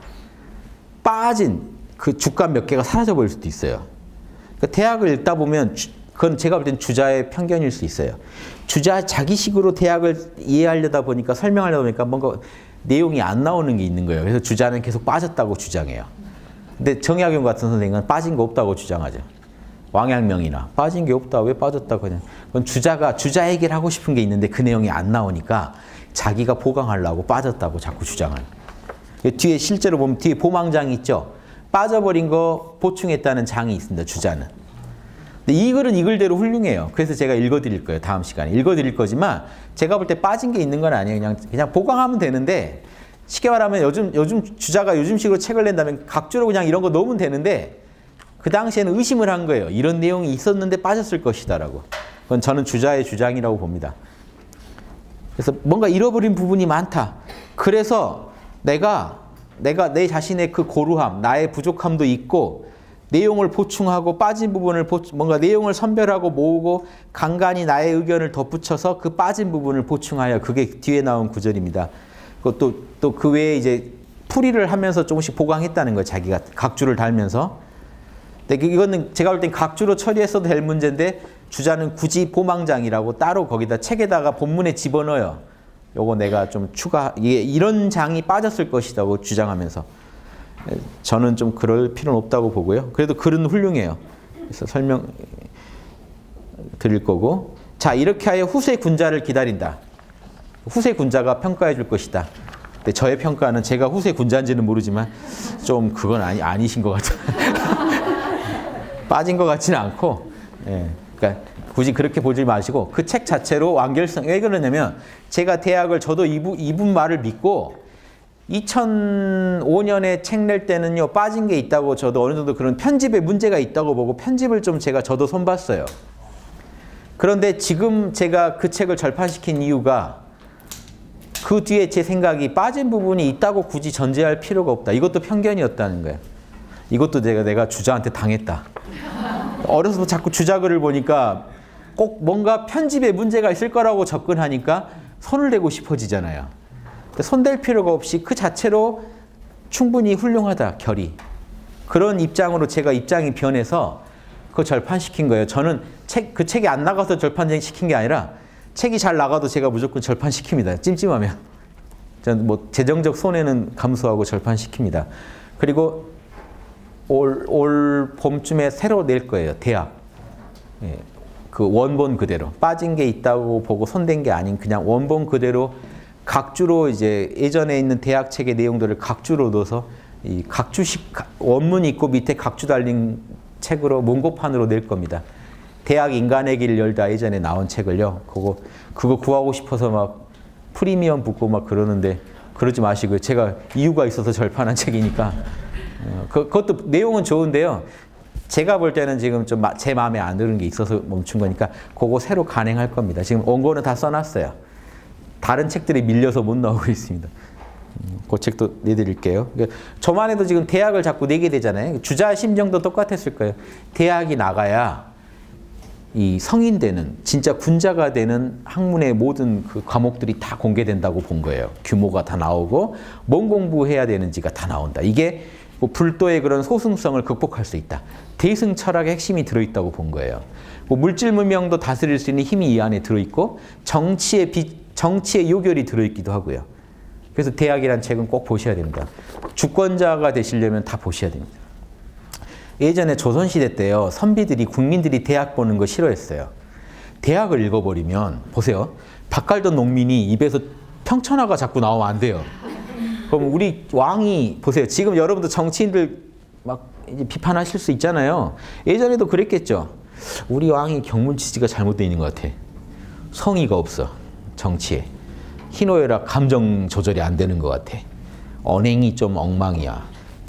[SPEAKER 1] 빠진 그 주간 몇 개가 사라져 버릴 수도 있어요. 그러니까 대학을 읽다 보면 그건 제가 볼 땐 주자의 편견일 수 있어요. 주자 자기식으로 대학을 이해하려다 보니까 설명하려다 보니까 뭔가 내용이 안 나오는 게 있는 거예요. 그래서 주자는 계속 빠졌다고 주장해요. 근데 정약용 같은 선생님은 빠진 거 없다고 주장하죠. 왕양명이나 빠진 게 없다. 왜 빠졌다 그냥. 그건 주자 얘기를 하고 싶은 게 있는데 그 내용이 안 나오니까 자기가 보강하려고 빠졌다고 자꾸 주장하는. 뒤에 실제로 보면 뒤에 보망장이 있죠. 빠져버린 거 보충했다는 장이 있습니다. 주자는. 근데 이 글은 이 글대로 훌륭해요. 그래서 제가 읽어드릴 거예요. 다음 시간에. 읽어드릴 거지만 제가 볼 때 빠진 게 있는 건 아니에요. 그냥 보강하면 되는데 쉽게 말하면 요즘 주자가 요즘식으로 책을 낸다면 각주로 그냥 이런 거 넣으면 되는데 그 당시에는 의심을 한 거예요. 이런 내용이 있었는데 빠졌을 것이다라고. 그건 저는 주자의 주장이라고 봅니다. 그래서 뭔가 잃어버린 부분이 많다. 그래서 내가 내 자신의 그 고루함, 나의 부족함도 있고 내용을 보충하고 빠진 부분을 뭔가 내용을 선별하고 모으고 간간히 나의 의견을 덧붙여서 그 빠진 부분을 보충하여 그게 뒤에 나온 구절입니다. 또 그 외에 이제 풀이를 하면서 조금씩 보강했다는 거예요. 자기가 각주를 달면서. 근데 이거는 제가 볼 땐 각주로 처리했어도 될 문제인데 주자는 굳이 보망장이라고 따로 거기다 책에다가 본문에 집어넣어요. 요거 내가 좀 이런 장이 빠졌을 것이라고 주장하면서 저는 좀 그럴 필요는 없다고 보고요. 그래도 글은 훌륭해요. 그래서 설명 드릴 거고. 자, 이렇게 하여 후세 군자를 기다린다. 후세 군자가 평가해 줄 것이다. 근데 저의 평가는 제가 후세 군자인지는 모르지만 좀 그건 아니신 것 같아요. 빠진 것 같지는 않고. 예. 그러니까 굳이 그렇게 보지 마시고 그 책 자체로 완결성. 왜 그러냐면 제가 대학을 저도 이분 말을 믿고 2005년에 책 낼 때는요 빠진 게 있다고 저도 어느 정도 그런 편집에 문제가 있다고 보고 편집을 좀 저도 손봤어요. 그런데 지금 제가 그 책을 절판시킨 이유가 그 뒤에 제 생각이 빠진 부분이 있다고 굳이 전제할 필요가 없다. 이것도 편견이었다는 거예요. 이것도 내가 주자한테 당했다. 어려서부터 자꾸 주자글을 보니까 꼭 뭔가 편집에 문제가 있을 거라고 접근하니까 손을 대고 싶어지잖아요. 손댈 필요가 없이 그 자체로 충분히 훌륭하다, 결이. 그런 입장으로 제가 입장이 변해서 그거 절판시킨 거예요. 저는 그 책이 안 나가서 절판시킨 게 아니라 책이 잘 나가도 제가 무조건 절판시킵니다. 찜찜하면. 뭐 재정적 손해는 감수하고 절판시킵니다. 그리고 올 봄쯤에 새로 낼 거예요. 대학. 예, 그 원본 그대로. 빠진 게 있다고 보고 손댄 게 아닌 그냥 원본 그대로 각주로 이제 예전에 있는 대학 책의 내용들을 각주로 넣어서 이 각주식 원문이 있고 밑에 각주 달린 책으로 문고판으로 낼 겁니다. 대학 인간의 길을 열다 예전에 나온 책을요. 그거 구하고 싶어서 막 프리미엄 붙고 막 그러는데 그러지 마시고요. 제가 이유가 있어서 절판한 책이니까. 그것도 내용은 좋은데요. 제가 볼 때는 지금 좀 제 마음에 안 드는 게 있어서 멈춘 거니까 그거 새로 간행할 겁니다. 지금 원고는 다 써놨어요. 다른 책들이 밀려서 못 나오고 있습니다. 그 책도 내드릴게요. 저만 해도 지금 대학을 자꾸 내게 되잖아요. 주자 심정도 똑같았을 거예요. 대학이 나가야 이 성인 되는 진짜 군자가 되는 학문의 모든 그 과목들이 다 공개된다고 본 거예요. 규모가 다 나오고 뭔 공부해야 되는지가 다 나온다. 이게 뭐 불도의 그런 소승성을 극복할 수 있다. 대승 철학의 핵심이 들어있다고 본 거예요. 뭐 물질 문명도 다스릴 수 있는 힘이 이 안에 들어있고 정치의 요결이 들어있기도 하고요. 그래서 대학이란 책은 꼭 보셔야 됩니다. 주권자가 되시려면 다 보셔야 됩니다. 예전에 조선시대 때요. 선비들이 국민들이 대학 보는 거 싫어했어요. 대학을 읽어버리면 보세요. 밥 갈던 농민이 입에서 평천하가 자꾸 나오면 안 돼요. 그럼 우리 왕이 보세요. 지금 여러분도 정치인들 막 이제 비판하실 수 있잖아요. 예전에도 그랬겠죠. 우리 왕이 경문 취지가 잘못되어 있는 것 같아. 성의가 없어. 정치에. 희노애락 감정 조절이 안 되는 것 같아. 언행이 좀 엉망이야.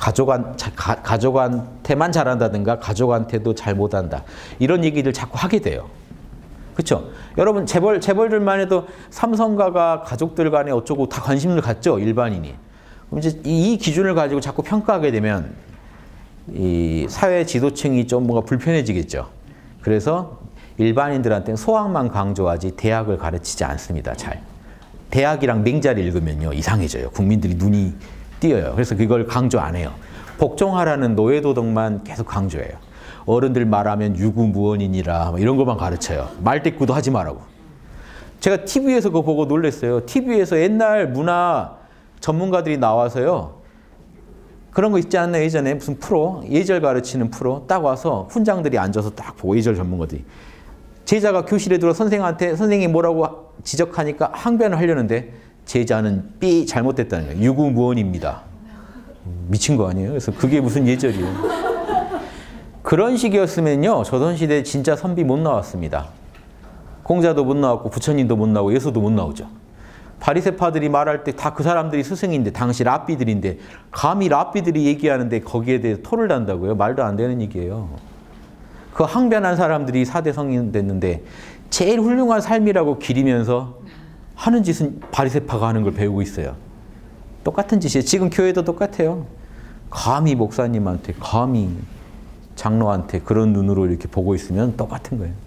[SPEAKER 1] 가족한테만 잘한다든가 가족한테도 잘 못한다. 이런 얘기를 자꾸 하게 돼요. 그렇죠? 여러분 재벌들만 해도 삼성가가 가족들 간에 어쩌고 다 관심을 갖죠. 일반인이. 그럼 이제 이 기준을 가지고 자꾸 평가하게 되면 이 사회 지도층이 좀 뭔가 불편해지겠죠. 그래서 일반인들한테는 소학만 강조하지 대학을 가르치지 않습니다. 잘. 대학이랑 맹자를 읽으면요. 이상해져요. 국민들이 눈이 띄어요. 그래서 그걸 강조 안 해요. 복종하라는 노예도덕만 계속 강조해요. 어른들 말하면 유구무원이니라 이런 것만 가르쳐요. 말대꾸도 하지 말라고. 제가 TV에서 그거 보고 놀랐어요. TV에서 옛날 문화 전문가들이 나와서요. 그런 거 있지 않나요? 예전에 무슨 프로, 예절 가르치는 프로 딱 와서 훈장들이 앉아서 딱 보고 예절 전문가들이. 제자가 교실에 들어 선생님이 뭐라고 지적하니까 항변을 하려는데 제자는 삐 잘못됐다는 거예요. 유구무원입니다. 미친 거 아니에요? 그래서 그게 무슨 예절이에요. 그런 식이었으면요. 조선시대 진짜 선비 못 나왔습니다. 공자도 못 나왔고 부처님도 못 나오고 예수도 못 나오죠. 바리새파들이 말할 때 다 그 사람들이 스승인데 당시 랍비들인데 감히 랍비들이 얘기하는데 거기에 대해 토를 단다고요? 말도 안 되는 얘기예요. 그 항변한 사람들이 4대 성인 됐는데 제일 훌륭한 삶이라고 기리면서 하는 짓은 바리새파가 하는 걸 배우고 있어요. 똑같은 짓이에요. 지금 교회도 똑같아요. 감히 목사님한테, 감히 장로한테 그런 눈으로 이렇게 보고 있으면 똑같은 거예요.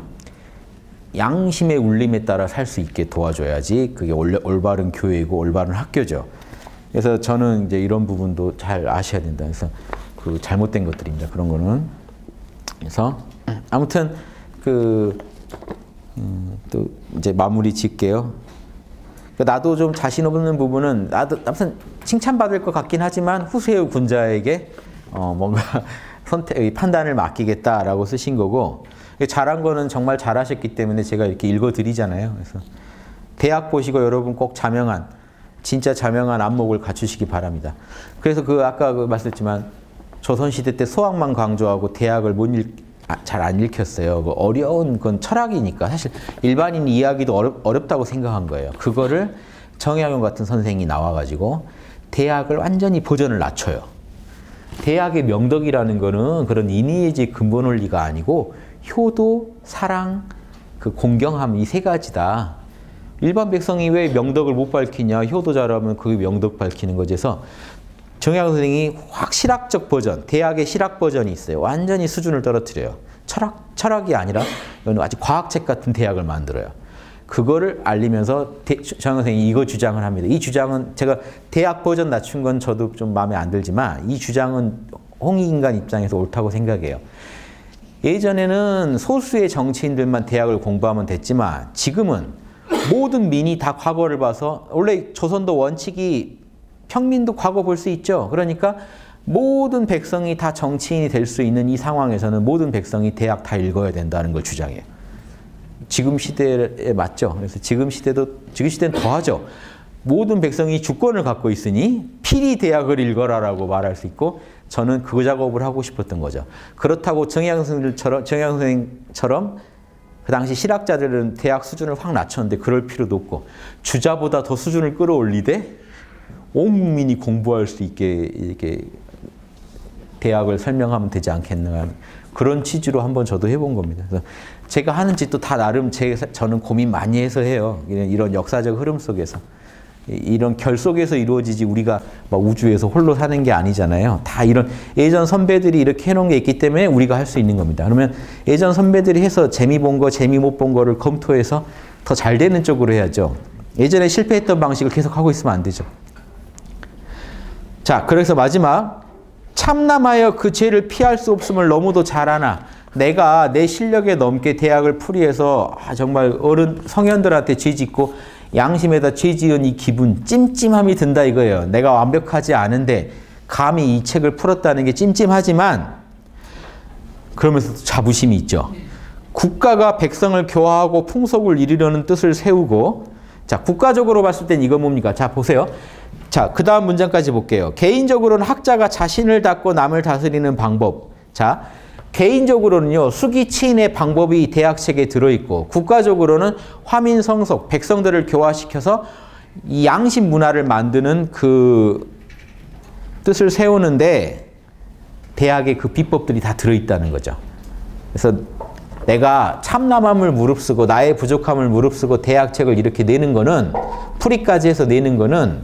[SPEAKER 1] 양심의 울림에 따라 살 수 있게 도와줘야지 그게 올바른 교회이고 올바른 학교죠. 그래서 저는 이제 이런 부분도 잘 아셔야 된다. 그래서 그 잘못된 것들입니다. 그런 거는. 그래서 아무튼 또 이제 마무리 짓게요. 나도 좀 자신 없는 부분은 나도 아무튼 칭찬받을 것 같긴 하지만 후세의 군자에게 뭔가 판단을 맡기겠다라고 쓰신 거고 잘한 거는 정말 잘하셨기 때문에 제가 이렇게 읽어드리잖아요. 그래서 대학 보시고 여러분 꼭 진짜 자명한 안목을 갖추시기 바랍니다. 그래서 아까 말씀했지만 조선시대 때 소학만 강조하고 대학을 잘 안 읽혔어요. 어려운 건 철학이니까 사실 일반인 이해하기도 어렵다고 생각한 거예요. 그거를 정약용 같은 선생이 나와가지고 대학을 완전히 버전을 낮춰요. 대학의 명덕이라는 거는 그런 인의의지 근본 원리가 아니고 효도, 사랑, 그 공경함 이 세 가지다. 일반 백성이 왜 명덕을 못 밝히냐? 효도 잘하면 그 명덕 밝히는 거지. 그래서 정약용 선생이 확 실학적 버전, 대학의 실학 버전이 있어요. 완전히 수준을 떨어뜨려요. 철학이 아니라 이건 아주 과학책 같은 대학을 만들어요. 그거를 알리면서 정약용 선생이 이거 주장을 합니다. 이 주장은 제가 대학 버전 낮춘 건 저도 좀 마음에 안 들지만 이 주장은 홍익인간 입장에서 옳다고 생각해요. 예전에는 소수의 정치인들만 대학을 공부하면 됐지만 지금은 모든 민이 다 과거를 봐서 원래 조선도 원칙이 평민도 과거 볼 수 있죠. 그러니까 모든 백성이 다 정치인이 될 수 있는 이 상황에서는 모든 백성이 대학 다 읽어야 된다는 걸 주장해요. 지금 시대에 맞죠. 그래서 지금 시대는 더하죠. 모든 백성이 주권을 갖고 있으니 필히 대학을 읽어라라고 말할 수 있고 저는 그 작업을 하고 싶었던 거죠. 그렇다고 정의양 선생님처럼 그 당시 실학자들은 대학 수준을 확 낮췄는데 그럴 필요도 없고 주자보다 더 수준을 끌어올리되 온 국민이 공부할 수 있게 이렇게 대학을 설명하면 되지 않겠나 그런 취지로 한번 저도 해본 겁니다. 그래서 제가 하는 짓도 다 나름 저는 고민 많이 해서 해요. 이런 역사적 흐름 속에서. 이런 결 속에서 이루어지지 우리가 막 우주에서 홀로 사는 게 아니잖아요. 다 이런 예전 선배들이 이렇게 해놓은 게 있기 때문에 우리가 할 수 있는 겁니다. 그러면 예전 선배들이 해서 재미 본 거, 재미 못 본 거를 검토해서 더 잘 되는 쪽으로 해야죠. 예전에 실패했던 방식을 계속 하고 있으면 안 되죠. 자, 그래서 마지막 참남하여 그 죄를 피할 수 없음을 너무도 잘 아나 내가 내 실력에 넘게 대학을 풀이해서 정말 어른 성현들한테 죄 짓고 양심에다 죄 지은 이 기분 찜찜함이 든다 이거예요. 내가 완벽하지 않은데 감히 이 책을 풀었다는 게 찜찜하지만 그러면서 자부심이 있죠. 국가가 백성을 교화하고 풍속을 이루려는 뜻을 세우고 자 국가적으로 봤을 땐 이거 뭡니까? 자 보세요. 자, 그 다음 문장까지 볼게요. 개인적으로는 학자가 자신을 닦고 남을 다스리는 방법. 자, 개인적으로는요. 수기치인의 방법이 대학책에 들어있고 국가적으로는 화민성속, 백성들을 교화시켜서 이 양심 문화를 만드는 그 뜻을 세우는데 대학에 그 비법들이 다 들어있다는 거죠. 그래서 내가 참남함을 무릅쓰고 나의 부족함을 무릅쓰고 대학책을 이렇게 내는 거는 풀이까지 해서 내는 거는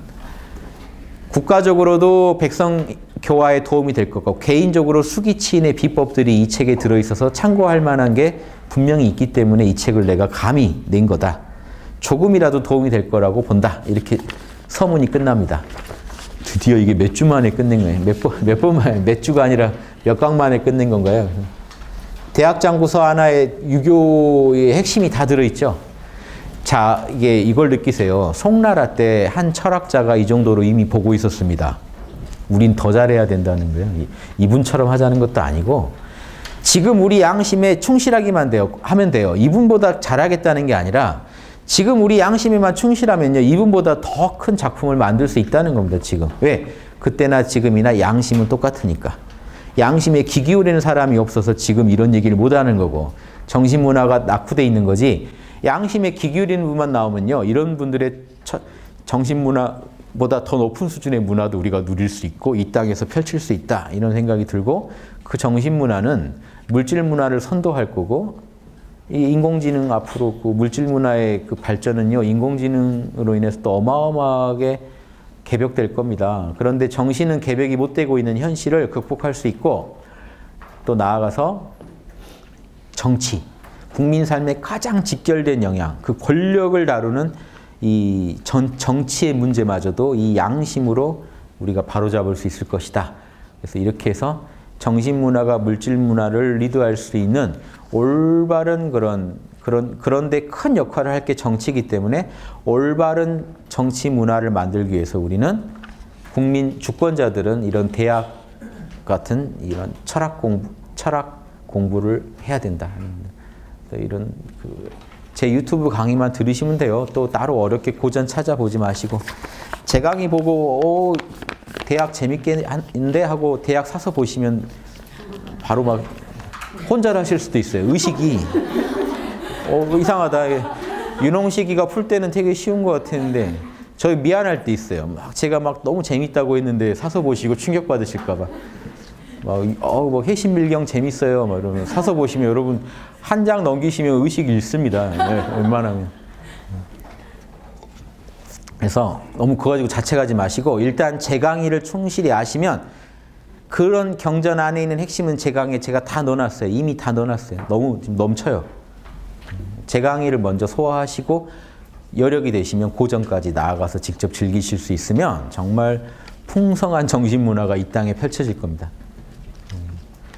[SPEAKER 1] 국가적으로도 백성 교화에 도움이 될 것 같고 개인적으로 수기치인의 비법들이 이 책에 들어있어서 참고할 만한 게 분명히 있기 때문에 이 책을 내가 감히 낸 거다. 조금이라도 도움이 될 거라고 본다. 이렇게 서문이 끝납니다. 드디어 이게 몇 주 만에 끝낸 거예요. 몇 번 만에, 몇 주가 아니라 몇 강 만에 끝낸 건가요? 대학장구서 하나에 유교의 핵심이 다 들어있죠. 자, 이걸 느끼세요. 송나라 때 한 철학자가 이 정도로 이미 보고 있었습니다. 우린 더 잘해야 된다는 거예요. 이분처럼 하자는 것도 아니고 지금 우리 양심에 충실하기만 하면 돼요. 이분보다 잘하겠다는 게 아니라 지금 우리 양심에만 충실하면요. 이분보다 더 큰 작품을 만들 수 있다는 겁니다. 지금. 왜? 그때나 지금이나 양심은 똑같으니까. 양심에 귀 기울이는 사람이 없어서 지금 이런 얘기를 못하는 거고 정신문화가 낙후돼 있는 거지 양심에 귀 기울이는 분만 나오면요. 이런 분들의 정신문화보다 더 높은 수준의 문화도 우리가 누릴 수 있고 이 땅에서 펼칠 수 있다. 이런 생각이 들고 그 정신문화는 물질문화를 선도할 거고 이 인공지능 앞으로 그 물질문화의 그 발전은요. 인공지능으로 인해서 또 어마어마하게 개벽될 겁니다. 그런데 정신은 개벽이 못 되고 있는 현실을 극복할 수 있고 또 나아가서 정치, 국민 삶에 가장 직결된 영향, 그 권력을 다루는 이 정치의 문제마저도 이 양심으로 우리가 바로잡을 수 있을 것이다. 그래서 이렇게 해서 정신문화가 물질문화를 리드할 수 있는 올바른 그런데 큰 역할을 할 게 정치이기 때문에 올바른 정치 문화를 만들기 위해서 우리는 국민 주권자들은 이런 대학 같은 이런 철학 공부를 해야 된다. 이런 제 유튜브 강의만 들으시면 돼요. 또 따로 어렵게 고전 찾아보지 마시고 제 강의 보고 대학 재밌겠는데 하고 대학 사서 보시면 바로 막 혼절하실 수도 있어요. 의식이 이상하다. 윤홍식이가 풀 때는 되게 쉬운 것 같았는데 저희 미안할 때 있어요. 제가 너무 재밌다고 했는데 사서 보시고 충격받으실까 봐. 해신밀경 재밌어요. 이러면 사서 보시면 여러분 한 장 넘기시면 의식이 잃습니다. 네, 웬만하면. 그래서 너무 그거 가지고 자책하지 마시고 일단 제 강의를 충실히 아시면 그런 경전 안에 있는 핵심은 제 강의에 제가 다 넣어놨어요. 이미 다 넣어놨어요. 너무 지금 넘쳐요. 제 강의를 먼저 소화하시고 여력이 되시면 고전까지 나아가서 직접 즐기실 수 있으면 정말 풍성한 정신문화가 이 땅에 펼쳐질 겁니다.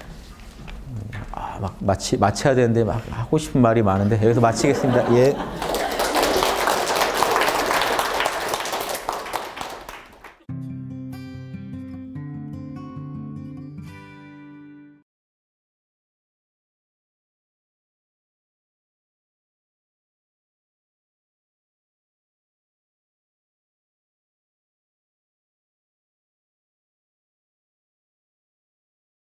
[SPEAKER 1] 마쳐야 되는데 하고 싶은 말이 많은데 여기서 마치겠습니다. 예.